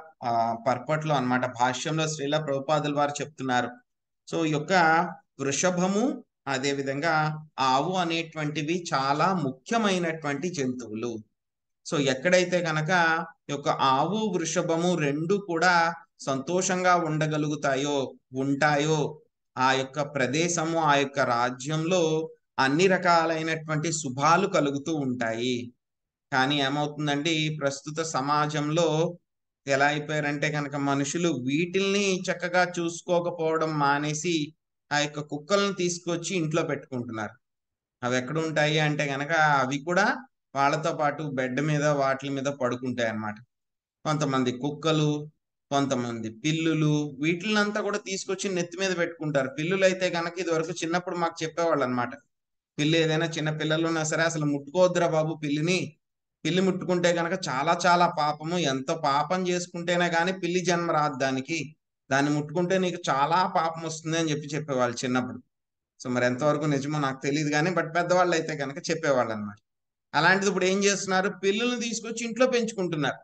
పర్పట్లో అన్నమాట భాష్యంలో శ్రీల ప్రభుపాదుల వారు చెప్తున్నారు. సో ఈ యొక్క వృషభము అదే విధంగా ఆవు అనేటువంటివి చాలా ముఖ్యమైనటువంటి జంతువులు. సో ఎక్కడైతే కనుక ఈ యొక్క ఆవు వృషభము రెండు కూడా సంతోషంగా ఉండగలుగుతాయో ఉంటాయో ఆ యొక్క ప్రదేశము ఆ యొక్క రాజ్యంలో అన్ని రకాలైనటువంటి శుభాలు కలుగుతూ ఉంటాయి. కానీ ఏమవుతుందండి, ప్రస్తుత సమాజంలో ఎలా అయిపోయారంటే కనుక మనుషులు వీటిల్ని చక్కగా చూసుకోకపోవడం మానేసి ఆ యొక్క కుక్కల్ని తీసుకొచ్చి ఇంట్లో పెట్టుకుంటున్నారు. అవి ఎక్కడ ఉంటాయి అంటే కనుక అవి కూడా వాళ్ళతో పాటు బెడ్ మీద వాటి మీద పడుకుంటాయి అన్నమాట. కొంతమంది కుక్కలు, కొంతమంది పిల్లులు, వీటినంతా కూడా తీసుకొచ్చి నెత్తి మీద పెట్టుకుంటారు. పిల్లులు అయితే కనుక ఇది వరకు చిన్నప్పుడు మాకు చెప్పేవాళ్ళు అనమాట. పిల్లి ఏదైనా చిన్న పిల్లలు ఉన్నా సరే అసలు ముట్టుకోవద్దురా బాబు పిల్లిని, పిల్లి ముట్టుకుంటే కనుక చాలా చాలా పాపము, ఎంత పాపం చేసుకుంటేనే కానీ పిల్లి జన్మ రాదు దానికి, దాన్ని ముట్టుకుంటే నీకు చాలా పాపం వస్తుంది అని చెప్పేవాళ్ళు చిన్నప్పుడు. సో మరి ఎంతవరకు నిజమో నాకు తెలియదు కానీ బట్ పెద్దవాళ్ళు అయితే కనుక చెప్పేవాళ్ళు అనమాట. అలాంటిది ఇప్పుడు ఏం చేస్తున్నారు, పిల్లులను తీసుకొచ్చి ఇంట్లో పెంచుకుంటున్నారు.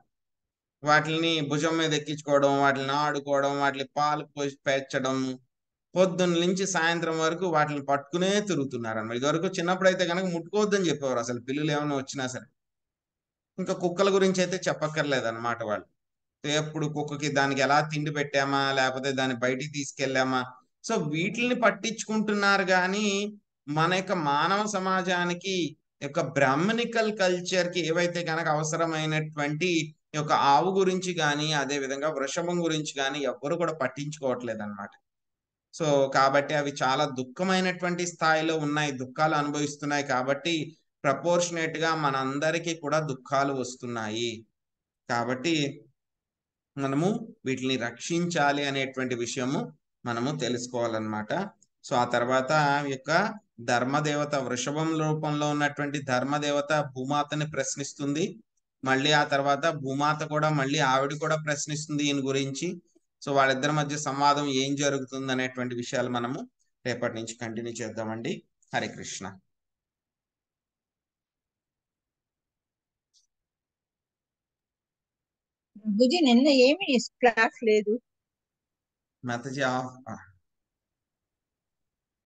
వాటిని భుజం మీద ఎక్కించుకోవడం, వాటిని ఆడుకోవడం, వాటిని పాలు పోసి పెంచడం, పొద్దున్న నుంచి సాయంత్రం వరకు వాటిని పట్టుకునే తిరుగుతున్నారు అన్నమాట. ఇదివరకు చిన్నప్పుడు అయితే కనుక ముట్టుకోవద్దని చెప్పేవారు అసలు, పిల్లులు ఏమైనా వచ్చినా సరే. ఇంకా కుక్కల గురించి అయితే చెప్పక్కర్లేదు అనమాట. వాళ్ళు ఎప్పుడు కుక్కకి దానికి ఎలా తిండి పెట్టామా, లేకపోతే దాన్ని బయటికి తీసుకెళ్ళామా, సో వీటిని పట్టించుకుంటున్నారు. కానీ మన యొక్క మానవ సమాజానికి యొక్క బ్రాహ్మణికల్ కల్చర్ కి ఏవైతే కనుక అవసరమైనటువంటి యొక్క ఆవు గురించి కానీ అదే విధంగా వృషభం గురించి కానీ ఎవ్వరు కూడా పట్టించుకోవట్లేదు అనమాట. సో కాబట్టి అవి చాలా దుఃఖమైనటువంటి స్థాయిలో ఉన్నాయి, దుఃఖాలు అనుభవిస్తున్నాయి. కాబట్టి ప్రపోర్షనేట్ గా మనందరికీ కూడా దుఃఖాలు వస్తున్నాయి. కాబట్టి మనము వీటిని రక్షించాలి అనేటువంటి విషయము మనము తెలుసుకోవాలన్నమాట. సో ఆ తర్వాత యొక్క ధర్మదేవత వృషభం రూపంలో ఉన్నటువంటి ధర్మదేవత భూమాతని ప్రశ్నిస్తుంది. మళ్ళీ ఆ తర్వాత భూమాత కూడా మళ్ళీ ఆవిడ కూడా ప్రశ్నిస్తుంది ఈయన గురించి. సో వాళ్ళిద్దరి మధ్య సంవాదం ఏం జరుగుతుంది అనేటువంటి విషయాలు మనము రేపటి నుంచి కంటిన్యూ చేద్దామండి. హరే కృష్ణ. ప్రభుజీ నిన్న ఏమి క్లాస్ లేదు. మాతాజీ